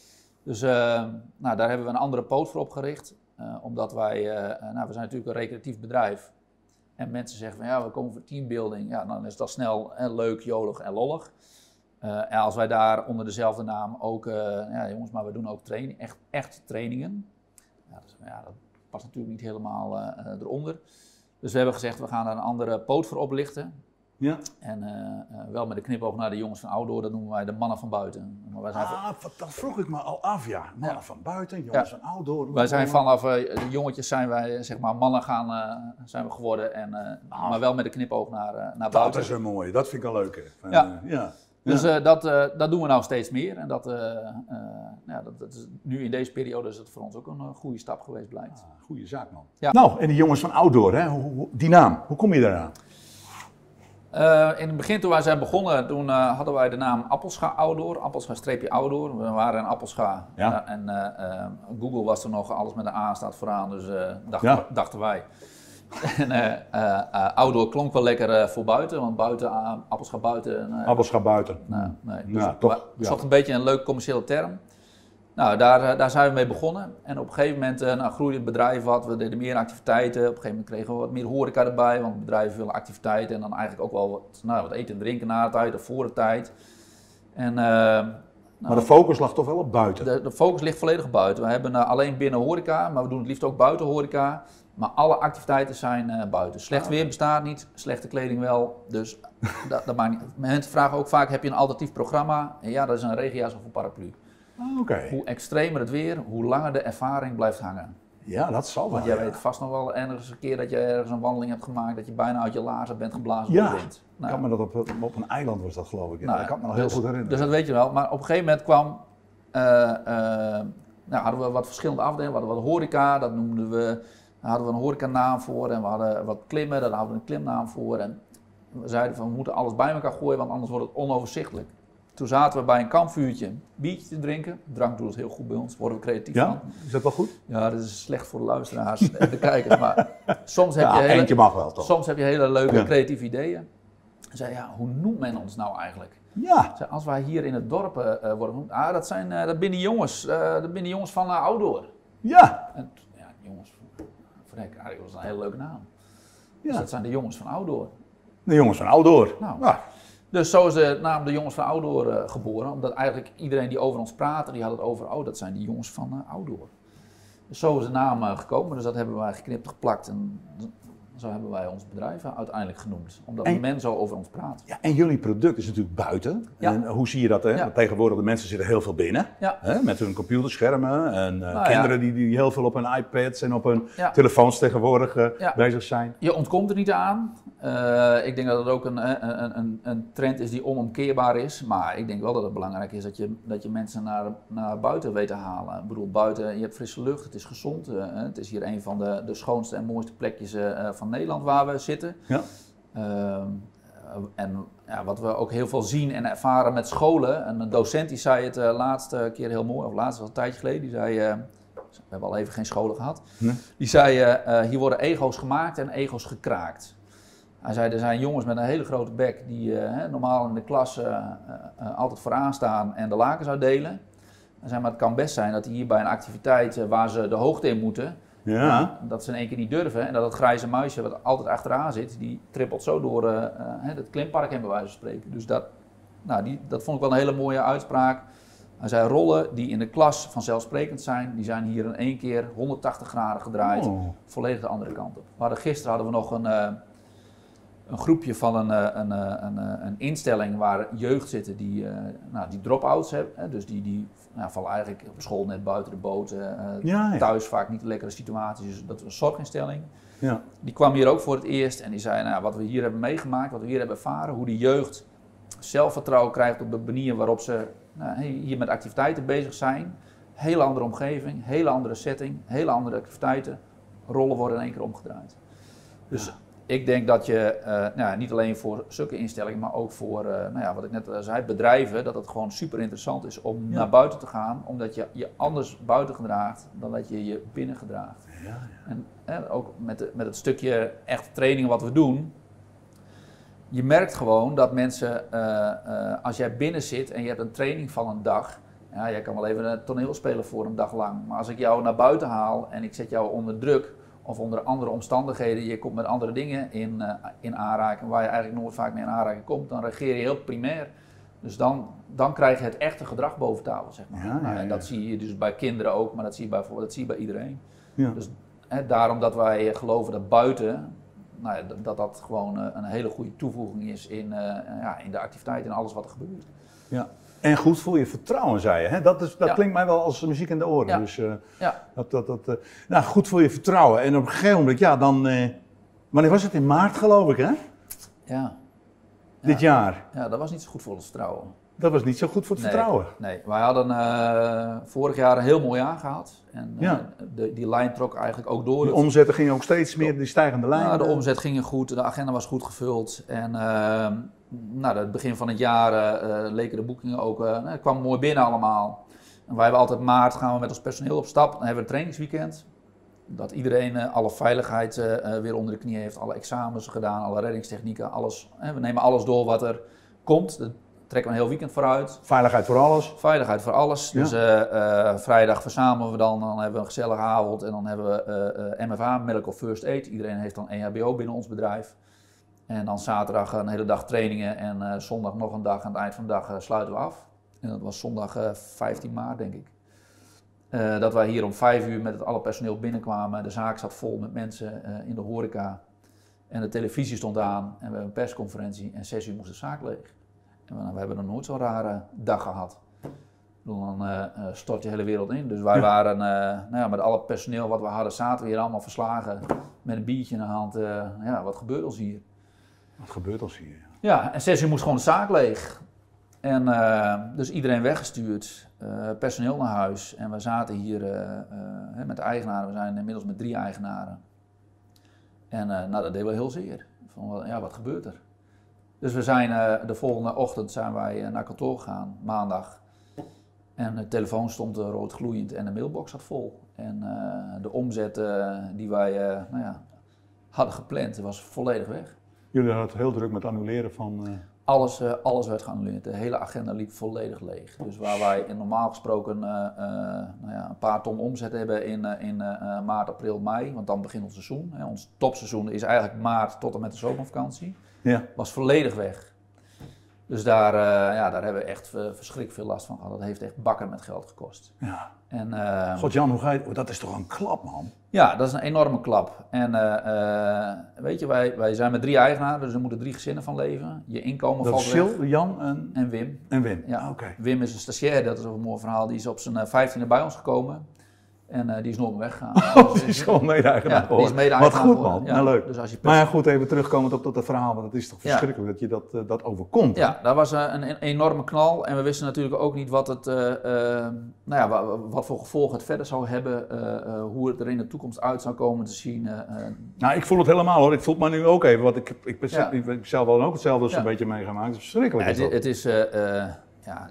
[SPEAKER 1] Dus uh, nou, daar hebben we een andere poot voor opgericht. Uh, omdat wij, uh, nou, we zijn natuurlijk een recreatief bedrijf. en mensen zeggen van ja, we komen voor teambuilding, ja, dan is dat snel hè, leuk, jolig en lollig. Uh, en als wij daar onder dezelfde naam ook, uh, ja jongens, maar we doen ook training, echt, echt trainingen. Ja, dus, ja, dat past natuurlijk niet helemaal uh, eronder. Dus we hebben gezegd, we gaan er een andere poot voor oplichten.
[SPEAKER 2] Ja.
[SPEAKER 1] En uh, uh, wel met de knipoog naar de jongens van Outdoor, dat noemen wij de mannen van buiten. Maar wij zijn
[SPEAKER 2] ah, van... dat vroeg ik me al af, ja. Mannen ja. van buiten, jongens ja. van Outdoor.
[SPEAKER 1] Wij zijn vanaf, uh, de jongetjes zijn wij, zeg maar, mannen gaan, uh, zijn we geworden. En, uh, ah. Maar wel met de knipoog naar, uh, naar buiten.
[SPEAKER 2] Dat is een mooie, dat vind ik al leuk. Van,
[SPEAKER 1] ja.
[SPEAKER 2] Uh, ja.
[SPEAKER 1] Dus uh, dat, uh, dat doen we nou steeds meer. En dat, uh, uh, ja, dat, dat is, nu in deze periode is het voor ons ook een uh, goede stap geweest, blijkt.
[SPEAKER 2] Ah, goede zaak, man.
[SPEAKER 1] Ja.
[SPEAKER 2] Nou, en die jongens van Outdoor, hè? Hoe, hoe, die naam, hoe kom je daaraan?
[SPEAKER 1] Uh, in het begin toen wij zijn begonnen, toen uh, hadden wij de naam Appelscha Outdoor, Appelscha-Outdoor. We waren in Appelscha ja. uh, en uh, uh, Google was er nog, alles met een A staat vooraan, dus uh, dachten, ja. dachten wij. En uh, uh, uh, Outdoor klonk wel lekker uh, voor buiten, want buiten, uh, Appelscha buiten. Uh,
[SPEAKER 2] Appelscha buiten.
[SPEAKER 1] Nou, nee, dus
[SPEAKER 2] ja, toch,
[SPEAKER 1] we zochten ja. een beetje een leuk commerciële term. Nou, daar, daar zijn we mee begonnen. En op een gegeven moment uh, nou, groeide het bedrijf wat. We deden meer activiteiten. Op een gegeven moment kregen we wat meer horeca erbij. Want bedrijven willen activiteiten. En dan eigenlijk ook wel wat, nou, wat eten en drinken na de tijd of voor de tijd. En, uh, nou,
[SPEAKER 2] maar de focus lag toch wel op buiten?
[SPEAKER 1] De, de focus ligt volledig buiten. We hebben uh, alleen binnen horeca, maar we doen het liefst ook buiten horeca. Maar alle activiteiten zijn uh, buiten. Slecht weer bestaat niet, slechte kleding wel. Dus dat, dat maakt niet. Mensen vragen ook vaak, heb je een alternatief programma? En ja, dat is een regenjas of een paraplu.
[SPEAKER 2] Okay.
[SPEAKER 1] Hoe extremer het weer, hoe langer de ervaring blijft hangen.
[SPEAKER 2] Ja, dat zal wel.
[SPEAKER 1] Want jij
[SPEAKER 2] ja.
[SPEAKER 1] weet vast nog wel ergens een keer dat je ergens een wandeling hebt gemaakt, dat je bijna uit je laarzen bent geblazen
[SPEAKER 2] ja.
[SPEAKER 1] door de wind.
[SPEAKER 2] Nou, ik kan me dat op, op een eiland was dat geloof ik. Ja.
[SPEAKER 1] Nou,
[SPEAKER 2] dat kan ik me nog
[SPEAKER 1] dus,
[SPEAKER 2] heel goed herinneren.
[SPEAKER 1] Dus dat weet je wel. Maar op een gegeven moment kwam, uh, uh, nou, hadden we wat verschillende afdelingen. We hadden wat horeca, dat noemden we, daar hadden we een horecanaam voor. En we hadden wat klimmen, daar hadden we een klimnaam voor. En we zeiden van we moeten alles bij elkaar gooien, want anders wordt het onoverzichtelijk. Toen zaten we bij een kampvuurtje een biertje te drinken. Drank doet het heel goed bij ons, worden we creatief
[SPEAKER 2] ja?
[SPEAKER 1] van.
[SPEAKER 2] Is dat wel goed?
[SPEAKER 1] Ja, dat is slecht voor de luisteraars en de kijkers. Maar soms heb,
[SPEAKER 2] ja,
[SPEAKER 1] je hele,
[SPEAKER 2] eentje mag wel, toch?
[SPEAKER 1] soms heb je hele leuke
[SPEAKER 2] ja.
[SPEAKER 1] creatieve ideeën. Ik zei, ja, hoe noemt men ons nou eigenlijk?
[SPEAKER 2] Ja.
[SPEAKER 1] Zei, als wij hier in het dorp uh, worden genoemd, ah, dat zijn uh, dat binnen jongens, uh, dat binnen jongens van uh, Outdoor.
[SPEAKER 2] Ja.
[SPEAKER 1] En, ja, jongens, verrek, eigenlijk was dat een hele leuke naam.
[SPEAKER 2] Ja.
[SPEAKER 1] Dus dat zijn de jongens van Outdoor.
[SPEAKER 2] De jongens van Outdoor.
[SPEAKER 1] Nou.
[SPEAKER 2] Ja.
[SPEAKER 1] Dus zo is de naam de jongens van Outdoor uh, geboren. Omdat eigenlijk iedereen die over ons praatte, die had het over, oh dat zijn die jongens van uh, Outdoor. Dus zo is de naam uh, gekomen. Dus dat hebben wij geknipt, geplakt en zo hebben wij ons bedrijf uiteindelijk genoemd. Omdat en, men zo over ons praat.
[SPEAKER 2] Ja, en jullie product is natuurlijk buiten.
[SPEAKER 1] Ja.
[SPEAKER 2] En hoe zie je dat? Hè?
[SPEAKER 1] Ja.
[SPEAKER 2] Want tegenwoordig de mensen zitten heel veel binnen.
[SPEAKER 1] Ja.
[SPEAKER 2] Hè? Met hun computerschermen. En uh,
[SPEAKER 1] nou,
[SPEAKER 2] kinderen
[SPEAKER 1] ja.
[SPEAKER 2] die, die heel veel op hun iPads en op hun
[SPEAKER 1] ja.
[SPEAKER 2] telefoons tegenwoordig uh, ja. bezig zijn.
[SPEAKER 1] Je ontkomt er niet aan. Uh, ik denk dat het ook een, een, een, een trend is die onomkeerbaar is. Maar ik denk wel dat het belangrijk is dat je, dat je mensen naar, naar buiten weet te halen. Ik bedoel, buiten, je hebt frisse lucht, het is gezond. Uh, het is hier een van de, de schoonste en mooiste plekjes uh, van Nederland waar we zitten. Ja. Uh, en ja, wat we ook heel veel zien en ervaren met scholen. En een docent die zei het uh, laatste keer heel mooi, of laatst was een tijdje geleden. Die zei, uh, we hebben al even geen scholen gehad. Nee. Die zei, uh, hier worden ego's gemaakt en ego's gekraakt. Hij zei, er zijn jongens met een hele grote bek die uh, hè, normaal in de klas uh, uh, altijd vooraan staan en de lakens uitdelen. Hij zei, maar het kan best zijn dat die hier bij een activiteit uh, waar ze de hoogte in moeten, ja. uh, dat ze in één keer niet durven. En dat het grijze muisje wat altijd achteraan zit, die trippelt zo door uh, uh, het klimpark heen bij wijze van spreken. Dus dat, nou, die, dat vond ik wel een hele mooie uitspraak. Hij zei, rollen die in de klas vanzelfsprekend zijn, die zijn hier in één keer honderdtachtig graden gedraaid, oh. volledig de andere kant op. We hadden, gisteren hadden we nog een... Uh, Een groepje van een, een, een, een instelling waar jeugd zitten die, uh, nou, die drop-outs hebben. Hè, dus die, die nou, vallen eigenlijk op school net buiten de boot. Uh, ja, ja. Thuis vaak niet een lekkere situatie. Dus dat is een zorginstelling. Ja. Die kwam hier ook voor het eerst en die zei, nou, wat we hier hebben meegemaakt, wat we hier hebben ervaren. Hoe die jeugd zelfvertrouwen krijgt op de manier waarop ze nou, hier met activiteiten bezig zijn. Hele andere omgeving, hele andere setting, hele andere activiteiten. Rollen worden in één keer omgedraaid. Dus... Ja. Ik denk dat je, uh, nou, niet alleen voor zulke instellingen, maar ook voor, uh, nou ja, wat ik net zei, bedrijven, dat het gewoon super interessant is om ja. naar buiten te gaan, omdat je je anders buiten gedraagt dan dat je je binnen gedraagt. Ja, ja. En eh, ook met, de, met het stukje echte training wat we doen, je merkt gewoon dat mensen, uh, uh, als jij binnen zit en je hebt een training van een dag, ja, jij kan wel even een toneel spelen voor een dag lang, maar als ik jou naar buiten haal en ik zet jou onder druk, of onder andere omstandigheden, je komt met andere dingen in, uh, in aanraking waar je eigenlijk nooit vaak mee in aanraking komt, dan reageer je heel primair. Dus dan, dan krijg je het echte gedrag boven tafel, zeg maar. Ja, ja, ja. En dat zie je dus bij kinderen ook, maar dat zie je bij, dat zie je bij iedereen. Ja. Dus hè, daarom dat wij geloven dat buiten, nou ja, dat dat gewoon uh, een hele goede toevoeging is in, uh, ja, in de activiteit en alles wat er gebeurt.
[SPEAKER 2] Ja. En goed voor je vertrouwen, zei je. Hè? Dat, is, dat ja. klinkt mij wel als muziek in de oren. Ja. Dus, uh, ja. dat, dat, dat, uh, nou, goed voor je vertrouwen. En op een gegeven moment, ja, dan... Uh, wanneer was het? In maart, geloof ik, hè?
[SPEAKER 1] Ja.
[SPEAKER 2] Dit
[SPEAKER 1] ja.
[SPEAKER 2] jaar.
[SPEAKER 1] Ja, dat was niet zo goed voor het vertrouwen.
[SPEAKER 2] Dat was niet zo goed voor het
[SPEAKER 1] nee,
[SPEAKER 2] vertrouwen.
[SPEAKER 1] Nee, wij hadden uh, vorig jaar een heel mooi jaar gehad. En uh, ja. de, die lijn trok eigenlijk ook door.
[SPEAKER 2] De omzetten gingen ook steeds meer, die stijgende lijn.
[SPEAKER 1] Nou, de omzet ging goed, de agenda was goed gevuld. En uh, nou, het begin van het jaar uh, leken de boekingen ook, uh, het kwam mooi binnen allemaal. En wij hebben altijd maart, gaan we met ons personeel op stap. Dan hebben we een trainingsweekend. Dat iedereen uh, alle veiligheid uh, weer onder de knie heeft, alle examens gedaan, alle reddingstechnieken, alles. Uh, we nemen alles door wat er komt. Dat trekken we een heel weekend vooruit.
[SPEAKER 2] Veiligheid voor alles?
[SPEAKER 1] Veiligheid voor alles. Ja. Dus uh, uh, vrijdag verzamelen we dan, dan hebben we een gezellige avond en dan hebben we uh, uh, M F A, Medical First Aid. Iedereen heeft dan E H B O binnen ons bedrijf. En dan zaterdag een hele dag trainingen en uh, zondag nog een dag. Aan het eind van de dag uh, sluiten we af. En dat was zondag uh, vijftien maart, denk ik. Uh, dat wij hier om vijf uur met het alle personeel binnenkwamen. De zaak zat vol met mensen uh, in de horeca. En de televisie stond aan en we hebben een persconferentie en zes uur moest de zaak leeg. En we, we hebben nog nooit zo'n rare dag gehad. Dan uh, stort je hele wereld in. Dus wij ja. waren uh, nou ja, met alle personeel wat we hadden, zaten we hier allemaal verslagen. Met een biertje in de hand. Uh, ja, wat gebeurt ons hier?
[SPEAKER 2] Wat gebeurt ons hier?
[SPEAKER 1] Ja, en zes uur moest gewoon de zaak leeg. En uh, dus iedereen weggestuurd, uh, personeel naar huis. En we zaten hier uh, uh, met de eigenaren, we zijn inmiddels met drie eigenaren. En uh, nou, dat deed wel heel zeer. Van, ja, wat gebeurt er? Dus we zijn uh, de volgende ochtend zijn wij uh, naar kantoor gegaan, maandag. En de telefoon stond uh, rood gloeiend en de mailbox zat vol. En uh, de omzet uh, die wij uh, nou ja, hadden gepland, was volledig weg.
[SPEAKER 2] Jullie hadden het heel druk met annuleren van... Uh...
[SPEAKER 1] Alles, uh, alles werd geannuleerd. De hele agenda liep volledig leeg. Dus waar wij in normaal gesproken uh, uh, nou ja, een paar ton omzet hebben in, uh, in uh, maart, april, mei, want dan begint ons seizoen. Hè. Ons topseizoen is eigenlijk maart tot en met de zomervakantie. Ja. Was volledig weg. Dus daar, uh, ja, daar hebben we echt uh, verschrikkelijk veel last van gehad. Dat heeft echt bakken met geld gekost.
[SPEAKER 2] Ja.
[SPEAKER 1] En, uh,
[SPEAKER 2] God Jan, hoe ga je... dat is toch een klap, man?
[SPEAKER 1] Ja, dat is een enorme klap. En uh, uh, weet je, wij, wij zijn met drie eigenaren, dus er moeten drie gezinnen van leven. Je inkomen
[SPEAKER 2] dat
[SPEAKER 1] valt
[SPEAKER 2] is
[SPEAKER 1] weg.
[SPEAKER 2] Sil, Jan en...
[SPEAKER 1] En Wim.
[SPEAKER 2] En Wim,
[SPEAKER 1] ja.
[SPEAKER 2] oké. Okay.
[SPEAKER 1] Wim is een stagiair, dat is ook een mooi verhaal. Die is op zijn vijftiende bij ons gekomen. En uh, die is nooit meer weggegaan.
[SPEAKER 2] Oh, die is gewoon mede-eigenaar
[SPEAKER 1] ja, die is mede-eigenaar.
[SPEAKER 2] Wat goed, man.
[SPEAKER 1] Ja,
[SPEAKER 2] nou, leuk.
[SPEAKER 1] Dus als je
[SPEAKER 2] maar ja, goed, even terugkomend op dat, dat verhaal, want het is toch verschrikkelijk ja. dat je dat, uh, dat overkomt.
[SPEAKER 1] Ja, dat was uh, een, een enorme knal. En we wisten natuurlijk ook niet wat, het, uh, uh, nou ja, wat, wat voor gevolgen het verder zou hebben. Uh, uh, hoe het er in de toekomst uit zou komen te zien. Uh,
[SPEAKER 2] nou, ik voel het helemaal hoor. Ik voel het maar nu ook even. Want ik, ik, ben, ja. ik heb zelf wel ook hetzelfde ja. een beetje meegemaakt. Het is verschrikkelijk.
[SPEAKER 1] Ja, het,
[SPEAKER 2] is
[SPEAKER 1] het is... Uh, uh, ja,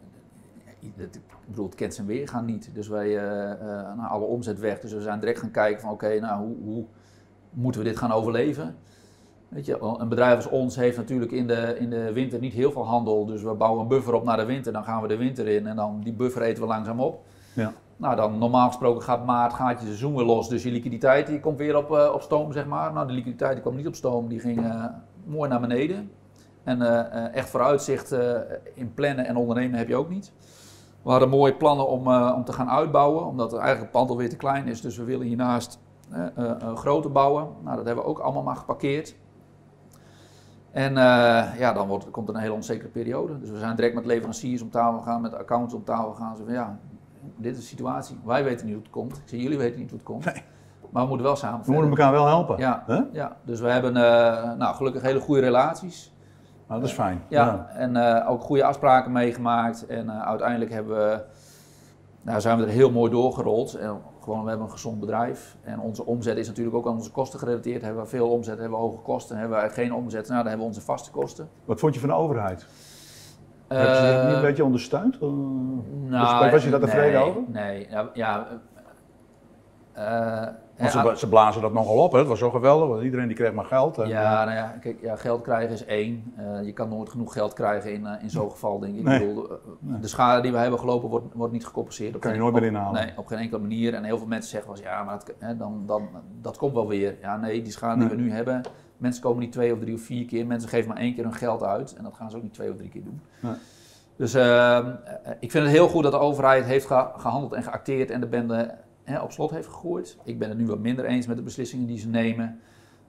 [SPEAKER 1] Ik bedoel, het kent zijn weergaan niet. Dus wij, uh, uh, nou, alle omzet weg. Dus we zijn direct gaan kijken van oké, okay, nou hoe, hoe moeten we dit gaan overleven? Weet je, een bedrijf als ons heeft natuurlijk in de, in de winter niet heel veel handel. Dus we bouwen een buffer op naar de winter. Dan gaan we de winter in en dan die buffer eten we langzaam op. Ja. Nou, dan normaal gesproken gaat maart, gaat je seizoen weer los. Dus je liquiditeit die komt weer op, uh, op stoom, zeg maar. Nou, de liquiditeit die kwam niet op stoom. Die ging uh, mooi naar beneden. En uh, uh, echt vooruitzicht uh, in plannen en ondernemen heb je ook niet. We hadden mooie plannen om, uh, om te gaan uitbouwen, omdat er eigenlijk het pand alweer te klein is. Dus we willen hiernaast uh, uh, uh, groter bouwen. Nou, dat hebben we ook allemaal maar geparkeerd. En uh, ja, dan wordt, komt er een hele onzekere periode. Dus we zijn direct met leveranciers om tafel gegaan, met accountants om tafel gegaan. Zo van, ja, dit is de situatie. Wij weten niet hoe het komt. Ik zeg, jullie weten niet hoe het komt. Nee. Maar we moeten wel samen
[SPEAKER 2] We
[SPEAKER 1] verder.
[SPEAKER 2] moeten elkaar wel helpen.
[SPEAKER 1] Ja,
[SPEAKER 2] huh?
[SPEAKER 1] ja. Dus we hebben uh, nou, gelukkig hele goede relaties.
[SPEAKER 2] Nou, dat is fijn.
[SPEAKER 1] Ja, ja. En uh, ook goede afspraken meegemaakt. En uh, uiteindelijk hebben we, nou, zijn we er heel mooi doorgerold. En gewoon, we hebben een gezond bedrijf. En onze omzet is natuurlijk ook aan onze kosten gerelateerd. Hebben we veel omzet, hebben we hoge kosten. Hebben we geen omzet, nou, dan hebben we onze vaste kosten.
[SPEAKER 2] Wat vond je van de overheid?
[SPEAKER 1] Uh,
[SPEAKER 2] Heb je je niet een beetje ondersteund? Uh,
[SPEAKER 1] nou,
[SPEAKER 2] was je daar tevreden
[SPEAKER 1] nee,
[SPEAKER 2] over?
[SPEAKER 1] Nee, ja... ja uh,
[SPEAKER 2] Want ze, ze blazen dat nogal op, hè? Het was zo geweldig, want iedereen die kreeg maar geld. En,
[SPEAKER 1] ja, nou ja, kijk, ja, geld krijgen is één. Uh, je kan nooit genoeg geld krijgen in, uh, in zo'n geval, denk ik. Nee. Ik bedoel, uh, nee. De schade die we hebben gelopen wordt, wordt niet gecompenseerd.
[SPEAKER 2] Dat kan je nooit meer inhalen.
[SPEAKER 1] Nee, op geen enkele manier. En heel veel mensen zeggen wel eens, ja, maar dat, hè, dan, dan, dat komt wel weer. Ja, nee, die schade nee. die we nu hebben, mensen komen niet twee of drie of vier keer. Mensen geven maar één keer hun geld uit en dat gaan ze ook niet twee of drie keer doen. Nee. Dus uh, ik vind het heel goed dat de overheid heeft ge- gehandeld en geacteerd en de bende hè, op slot heeft gegooid. Ik ben het nu wat minder eens met de beslissingen die ze nemen.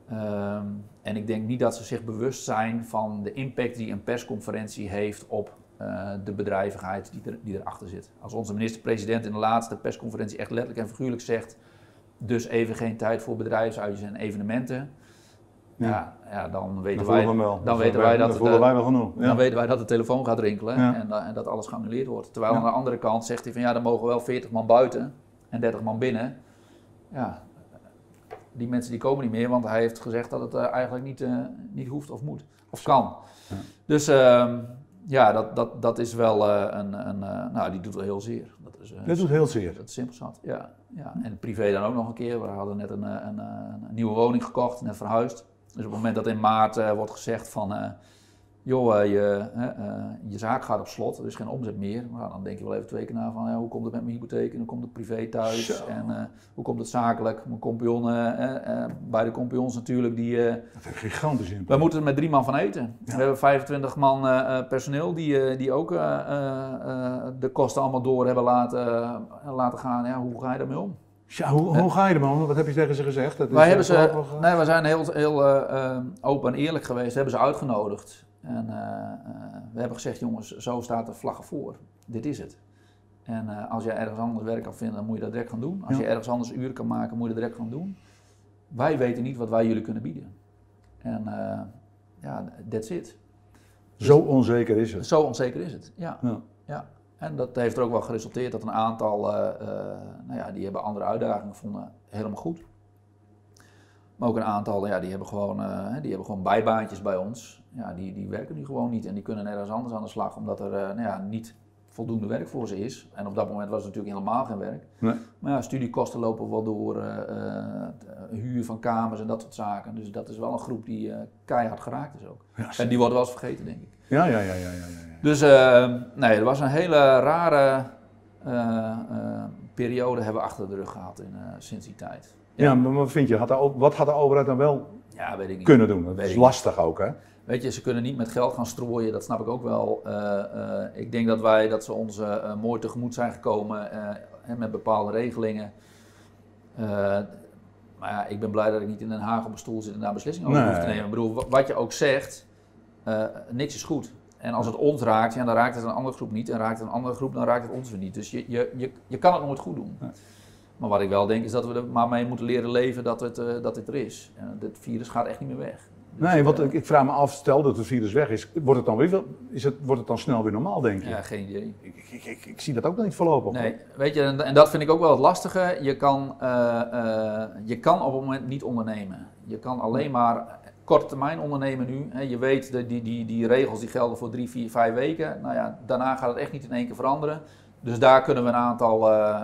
[SPEAKER 1] Um, en ik denk niet dat ze zich bewust zijn van de impact die een persconferentie heeft op uh, de bedrijvigheid die, er, die erachter zit. Als onze minister-president in de laatste persconferentie echt letterlijk en figuurlijk zegt, dus even geen tijd voor bedrijfsuitjes en evenementen. Ja, ja, ja dan weten
[SPEAKER 2] dan
[SPEAKER 1] wij,
[SPEAKER 2] dan
[SPEAKER 1] dan dan weten wij dat
[SPEAKER 2] dan het, wij wel genoeg. Ja.
[SPEAKER 1] Dan weten wij dat de telefoon gaat rinkelen ja. en, uh, en dat alles geannuleerd wordt. Terwijl ja. aan de andere kant zegt hij van ja, dan mogen wel veertig man buiten en dertig man binnen. Ja, die mensen die komen niet meer, want hij heeft gezegd dat het uh, eigenlijk niet, uh, niet hoeft of moet of kan. Ja. Dus uh, ja, dat, dat, dat is wel uh, een, een uh, nou die doet wel heel zeer. Dat is, uh,
[SPEAKER 2] dat doet heel zeer.
[SPEAKER 1] Dat is simpel zat, ja. ja. En privé dan ook nog een keer. We hadden net een, een, een, een nieuwe woning gekocht, net verhuisd. Dus op het moment dat in maart uh, wordt gezegd van, uh, joh, uh, je, uh, uh, je zaak gaat op slot, er is geen omzet meer. Nou, dan denk je wel even twee keer na van, ja, hoe komt het met mijn hypotheek en hoe komt het privé thuis Zo. en uh, hoe komt het zakelijk. Mijn compagnon, uh, uh, bij de compagnons natuurlijk, die... Uh,
[SPEAKER 2] dat heeft gigantisch impact.
[SPEAKER 1] We moeten er met drie man van eten. Ja. We hebben vijfentwintig man uh, personeel die, uh, die ook uh, uh, de kosten allemaal door hebben laten, uh, laten gaan. Ja, hoe ga je daarmee om?
[SPEAKER 2] Ja, hoe, hoe ga je ermee om? Wat heb je tegen ze gezegd? Dat
[SPEAKER 1] wij hebben ze, nee, we zijn heel, heel uh, uh, open en eerlijk geweest. We hebben ze uitgenodigd. En uh, uh, we hebben gezegd, jongens, zo staat de vlaggen voor. Dit is het. En uh, als je ergens anders werk kan vinden, dan moet je dat direct gaan doen. Als ja. je ergens anders uren kan maken, moet je dat direct gaan doen. Wij weten niet wat wij jullie kunnen bieden. En uh, ja, that's it.
[SPEAKER 2] Dus zo onzeker is het.
[SPEAKER 1] Zo onzeker is het, ja. ja. ja. En dat heeft er ook wel geresulteerd dat een aantal, uh, uh, nou ja, die hebben andere uitdagingen gevonden, helemaal goed. Maar ook een aantal, ja, die hebben gewoon, uh, die hebben gewoon bijbaantjes bij ons. Ja, die, die werken nu gewoon niet en die kunnen nergens anders aan de slag, omdat er uh, nou ja, niet voldoende werk voor ze is. En op dat moment was er natuurlijk helemaal geen werk. Nee. Maar ja, studiekosten lopen wel door, uh, uh, huur van kamers en dat soort zaken. Dus dat is wel een groep die uh, keihard geraakt is ook. Ja, en die wordt wel eens vergeten, denk ik.
[SPEAKER 2] Ja, ja, ja, ja, ja, ja.
[SPEAKER 1] Dus uh, nee, er was een hele rare uh, uh, periode hebben we achter de rug gehad in, uh, sinds die tijd.
[SPEAKER 2] Ja, ja, maar wat vind je, had de, wat had de overheid dan wel
[SPEAKER 1] ja, weet ik niet.
[SPEAKER 2] kunnen doen? Dat is lastig ook, hè?
[SPEAKER 1] Weet je, ze kunnen niet met geld gaan strooien, dat snap ik ook wel. Uh, uh, ik denk dat wij, dat ze ons uh, mooi tegemoet zijn gekomen uh, met bepaalde regelingen. Uh, maar ja, ik ben blij dat ik niet in Den Haag op een stoel zit en daar beslissingen over nee. hoef te nemen. Ik bedoel, wat je ook zegt, uh, niks is goed. En als het ons raakt, ja, dan raakt het een andere groep niet. En raakt het een andere groep, dan raakt het ons weer niet. Dus je, je, je, je kan het nooit goed doen. Ja. Maar wat ik wel denk, is dat we er maar mee moeten leren leven dat het, uh, dat het er is. En dit virus gaat echt niet meer weg.
[SPEAKER 2] Dus, nee, want uh, ik vraag me af, stel dat het virus weg is, wordt het dan, weer, is het, wordt het dan snel weer normaal, denk je?
[SPEAKER 1] Ja, geen idee.
[SPEAKER 2] Ik, ik, ik, ik zie dat ook nog niet voorlopig.
[SPEAKER 1] Nee, weet je, en, en dat vind ik ook wel het lastige. Je kan, uh, uh, je kan op het moment niet ondernemen. Je kan alleen maar korte termijn ondernemen nu. Hè. Je weet, de, die, die, die regels die gelden voor drie, vier, vijf weken. Nou ja, daarna gaat het echt niet in één keer veranderen. Dus daar kunnen we een aantal, uh,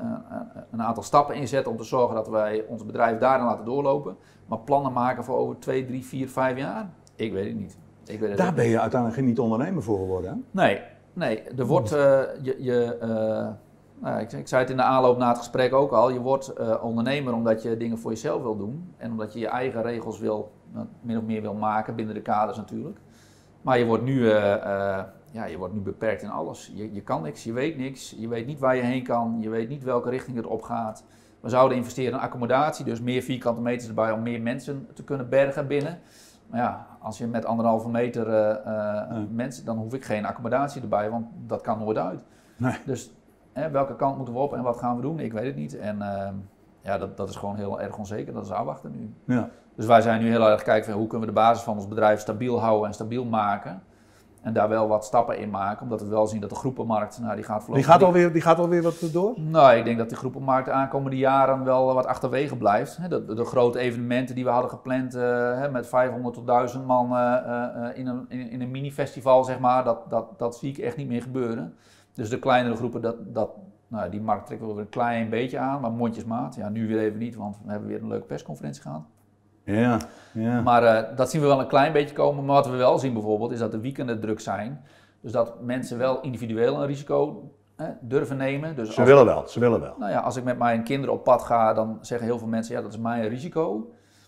[SPEAKER 1] een aantal stappen in zetten om te zorgen dat wij ons bedrijf daarin laten doorlopen. Maar plannen maken voor over twee, drie, vier, vijf jaar? Ik weet het niet. Ik weet het
[SPEAKER 2] daar ben je uiteindelijk niet ondernemer voor geworden, hè?
[SPEAKER 1] Nee, nee. Er wordt, uh, je, je, uh, nou, ik, ik zei het in de aanloop na het gesprek ook al, je wordt uh, ondernemer omdat je dingen voor jezelf wil doen. En omdat je je eigen regels wil, uh, min of meer wil maken, binnen de kaders natuurlijk. Maar je wordt nu... Uh, uh, Ja, je wordt nu beperkt in alles. Je, je kan niks, je weet niks, je weet niet waar je heen kan, je weet niet welke richting het op gaat. We zouden investeren in accommodatie, dus meer vierkante meters erbij om meer mensen te kunnen bergen binnen. Maar ja, als je met anderhalve meter uh, uh, nee. mensen, dan hoef ik geen accommodatie erbij, want dat kan nooit uit. Nee. Dus hè, welke kant moeten we op en wat gaan we doen? Ik weet het niet. En uh, ja, dat, dat is gewoon heel erg onzeker, dat is afwachten nu. Ja. Dus wij zijn nu heel erg kijken van hoe kunnen we de basis van ons bedrijf stabiel houden en stabiel maken. En daar wel wat stappen in maken, omdat we wel zien dat de groepenmarkt, nou die gaat voorlopig...
[SPEAKER 2] Die gaat alweer, die gaat alweer wat door?
[SPEAKER 1] Nou, ik denk dat die groepenmarkt de aankomende jaren wel wat achterwege blijft. De, de, de grote evenementen die we hadden gepland uh, met vijfhonderd tot duizend man uh, uh, in een, in, in een mini-festival, zeg maar, dat, dat, dat zie ik echt niet meer gebeuren. Dus de kleinere groepen, dat, dat, Nou, die markt trekken we weer een klein beetje aan, maar mondjesmaat. Ja, nu weer even niet, want we hebben weer een leuke persconferentie gehad.
[SPEAKER 2] Ja, ja.
[SPEAKER 1] Maar uh, dat zien we wel een klein beetje komen. Maar wat we wel zien bijvoorbeeld, is dat de weekenden druk zijn. Dus dat mensen wel individueel een risico eh, durven nemen. Dus
[SPEAKER 2] ze als, willen wel, ze willen wel.
[SPEAKER 1] Nou ja, als ik met mijn kinderen op pad ga, dan zeggen heel veel mensen, ja, dat is mijn risico.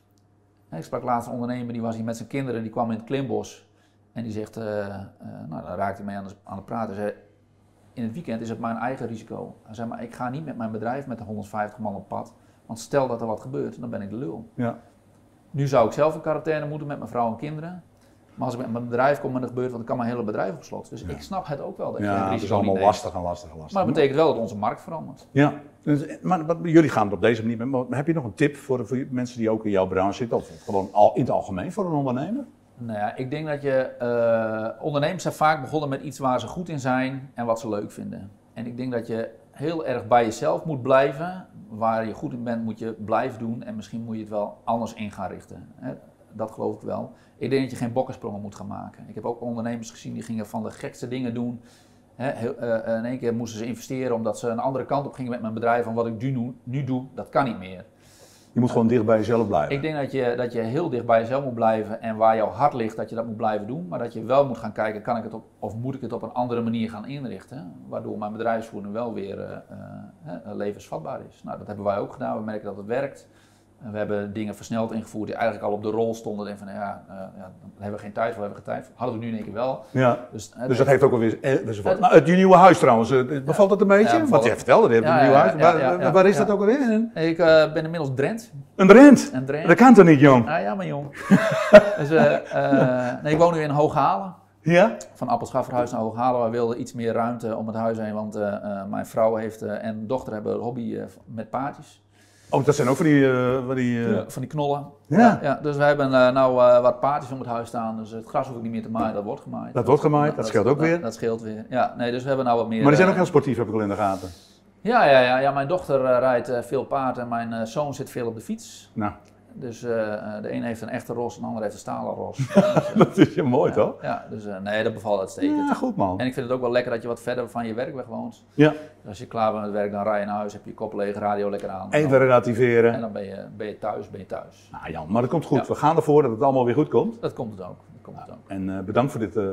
[SPEAKER 1] Ik sprak laatst een ondernemer, die was hier met zijn kinderen, die kwam in het klimbos. En die zegt, uh, uh, nou, daar raakte hij mee aan, de, aan het praten. Zei, in het weekend is het mijn eigen risico. Hij zei, maar ik ga niet met mijn bedrijf met de honderdvijftig man op pad. Want stel dat er wat gebeurt, dan ben ik de lul.
[SPEAKER 2] Ja.
[SPEAKER 1] Nu zou ik zelf in quarantaine moeten met mijn vrouw en kinderen. Maar als ik met mijn bedrijf kom en er gebeurt, want dan kan mijn hele bedrijf op slot. Dus ja. ik snap het ook wel. Dat je
[SPEAKER 2] ja, het is allemaal lastig en lastig en lastig.
[SPEAKER 1] Maar het betekent wel dat onze markt verandert.
[SPEAKER 2] Ja, dus, maar wat, jullie gaan het op deze manier mee. Maar heb je nog een tip voor, voor mensen die ook in jouw branche zitten? Of gewoon al, in het algemeen voor een ondernemer?
[SPEAKER 1] Nou ja, ik denk dat je... Uh, ondernemers zijn vaak begonnen met iets waar ze goed in zijn en wat ze leuk vinden. En ik denk dat je heel erg bij jezelf moet blijven. Waar je goed in bent moet je blijven doen. En misschien moet je het wel anders in gaan richten. Hè? Dat geloof ik wel. Ik denk dat je geen bokkensprongen moet gaan maken. Ik heb ook ondernemers gezien die gingen van de gekste dingen doen. He, heel, uh, in één keer moesten ze investeren omdat ze een andere kant op gingen met mijn bedrijf. Van wat ik nu, nu doe, dat kan niet meer.
[SPEAKER 2] Je moet uh, gewoon dicht bij jezelf blijven.
[SPEAKER 1] Ik denk dat je, dat je heel dicht bij jezelf moet blijven. En waar jouw hart ligt, dat je dat moet blijven doen. Maar dat je wel moet gaan kijken, kan ik het op, of moet ik het op een andere manier gaan inrichten. Waardoor mijn bedrijfsvoering wel weer uh, uh, levensvatbaar is. Nou, dat hebben wij ook gedaan. We merken dat het werkt. We hebben dingen versneld ingevoerd die eigenlijk al op de rol stonden. En van ja, uh, ja, daar hebben we geen tijd voor, hebben we geen tijd voor. Hadden we nu in één keer wel.
[SPEAKER 2] Ja. Dus, uh, dus dat heeft ook wel weer. Eh, dus het, nou, het je nieuwe huis trouwens, uh, bevalt dat een beetje? Ja, wat je vertelde, je hebt ja, een nieuw ja, huis. Ja, waar, ja, ja, waar is ja. dat ook alweer?
[SPEAKER 1] Ik uh, ben inmiddels Drent.
[SPEAKER 2] Een Drent? Een Drent. Dat kan toch niet, jong?
[SPEAKER 1] Ah, ja, maar jong. dus, uh, uh, nee, ik woon nu in Hooghalen.
[SPEAKER 2] Ja?
[SPEAKER 1] Van Appelscha verhuisd naar Hooghalen. We wilden iets meer ruimte om het huis heen, want uh, uh, mijn vrouw heeft, uh, en dochter hebben een hobby uh, met paardjes.
[SPEAKER 2] Oh, dat zijn ook van die... Uh, van, die uh...
[SPEAKER 1] ja, van die knollen.
[SPEAKER 2] Ja.
[SPEAKER 1] Ja, ja, dus we hebben uh, nou uh, wat paardjes om het huis staan, dus het gras hoef ik niet meer te maaien, dat wordt gemaaid.
[SPEAKER 2] Dat wordt gemaaid, dat, dat scheelt ook
[SPEAKER 1] dat,
[SPEAKER 2] weer.
[SPEAKER 1] Dat scheelt weer, ja. Nee, dus we hebben nou wat meer...
[SPEAKER 2] Maar die zijn
[SPEAKER 1] uh,
[SPEAKER 2] ook heel sportief, heb ik al in de gaten.
[SPEAKER 1] Ja, ja, ja, ja mijn dochter uh, rijdt uh, veel paard en mijn uh, zoon zit veel op de fiets.
[SPEAKER 2] Nou.
[SPEAKER 1] Dus uh, de een heeft een echte ros en de ander heeft een stalen ros. Dus, uh,
[SPEAKER 2] dat is je mooi,
[SPEAKER 1] ja,
[SPEAKER 2] toch?
[SPEAKER 1] Ja, dus uh, nee, dat bevalt uitstekend.
[SPEAKER 2] Ja, goed man.
[SPEAKER 1] En ik vind het ook wel lekker dat je wat verder van je werkweg woont.
[SPEAKER 2] Ja.
[SPEAKER 1] Dus als je klaar bent met het werk, dan rij je naar huis, heb je je kop leeg, radio lekker aan.
[SPEAKER 2] Even relativeren.
[SPEAKER 1] En dan ben je, ben je thuis, ben je thuis.
[SPEAKER 2] Nou Jan, maar dat komt goed.
[SPEAKER 1] Ja.
[SPEAKER 2] We gaan ervoor dat het allemaal weer goed komt.
[SPEAKER 1] Dat komt het ook. Dat komt het ook.
[SPEAKER 2] En uh, bedankt voor dit uh,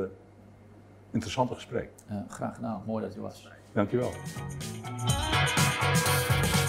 [SPEAKER 2] interessante gesprek.
[SPEAKER 1] Uh, graag gedaan, mooi dat je was.
[SPEAKER 2] Dankjewel.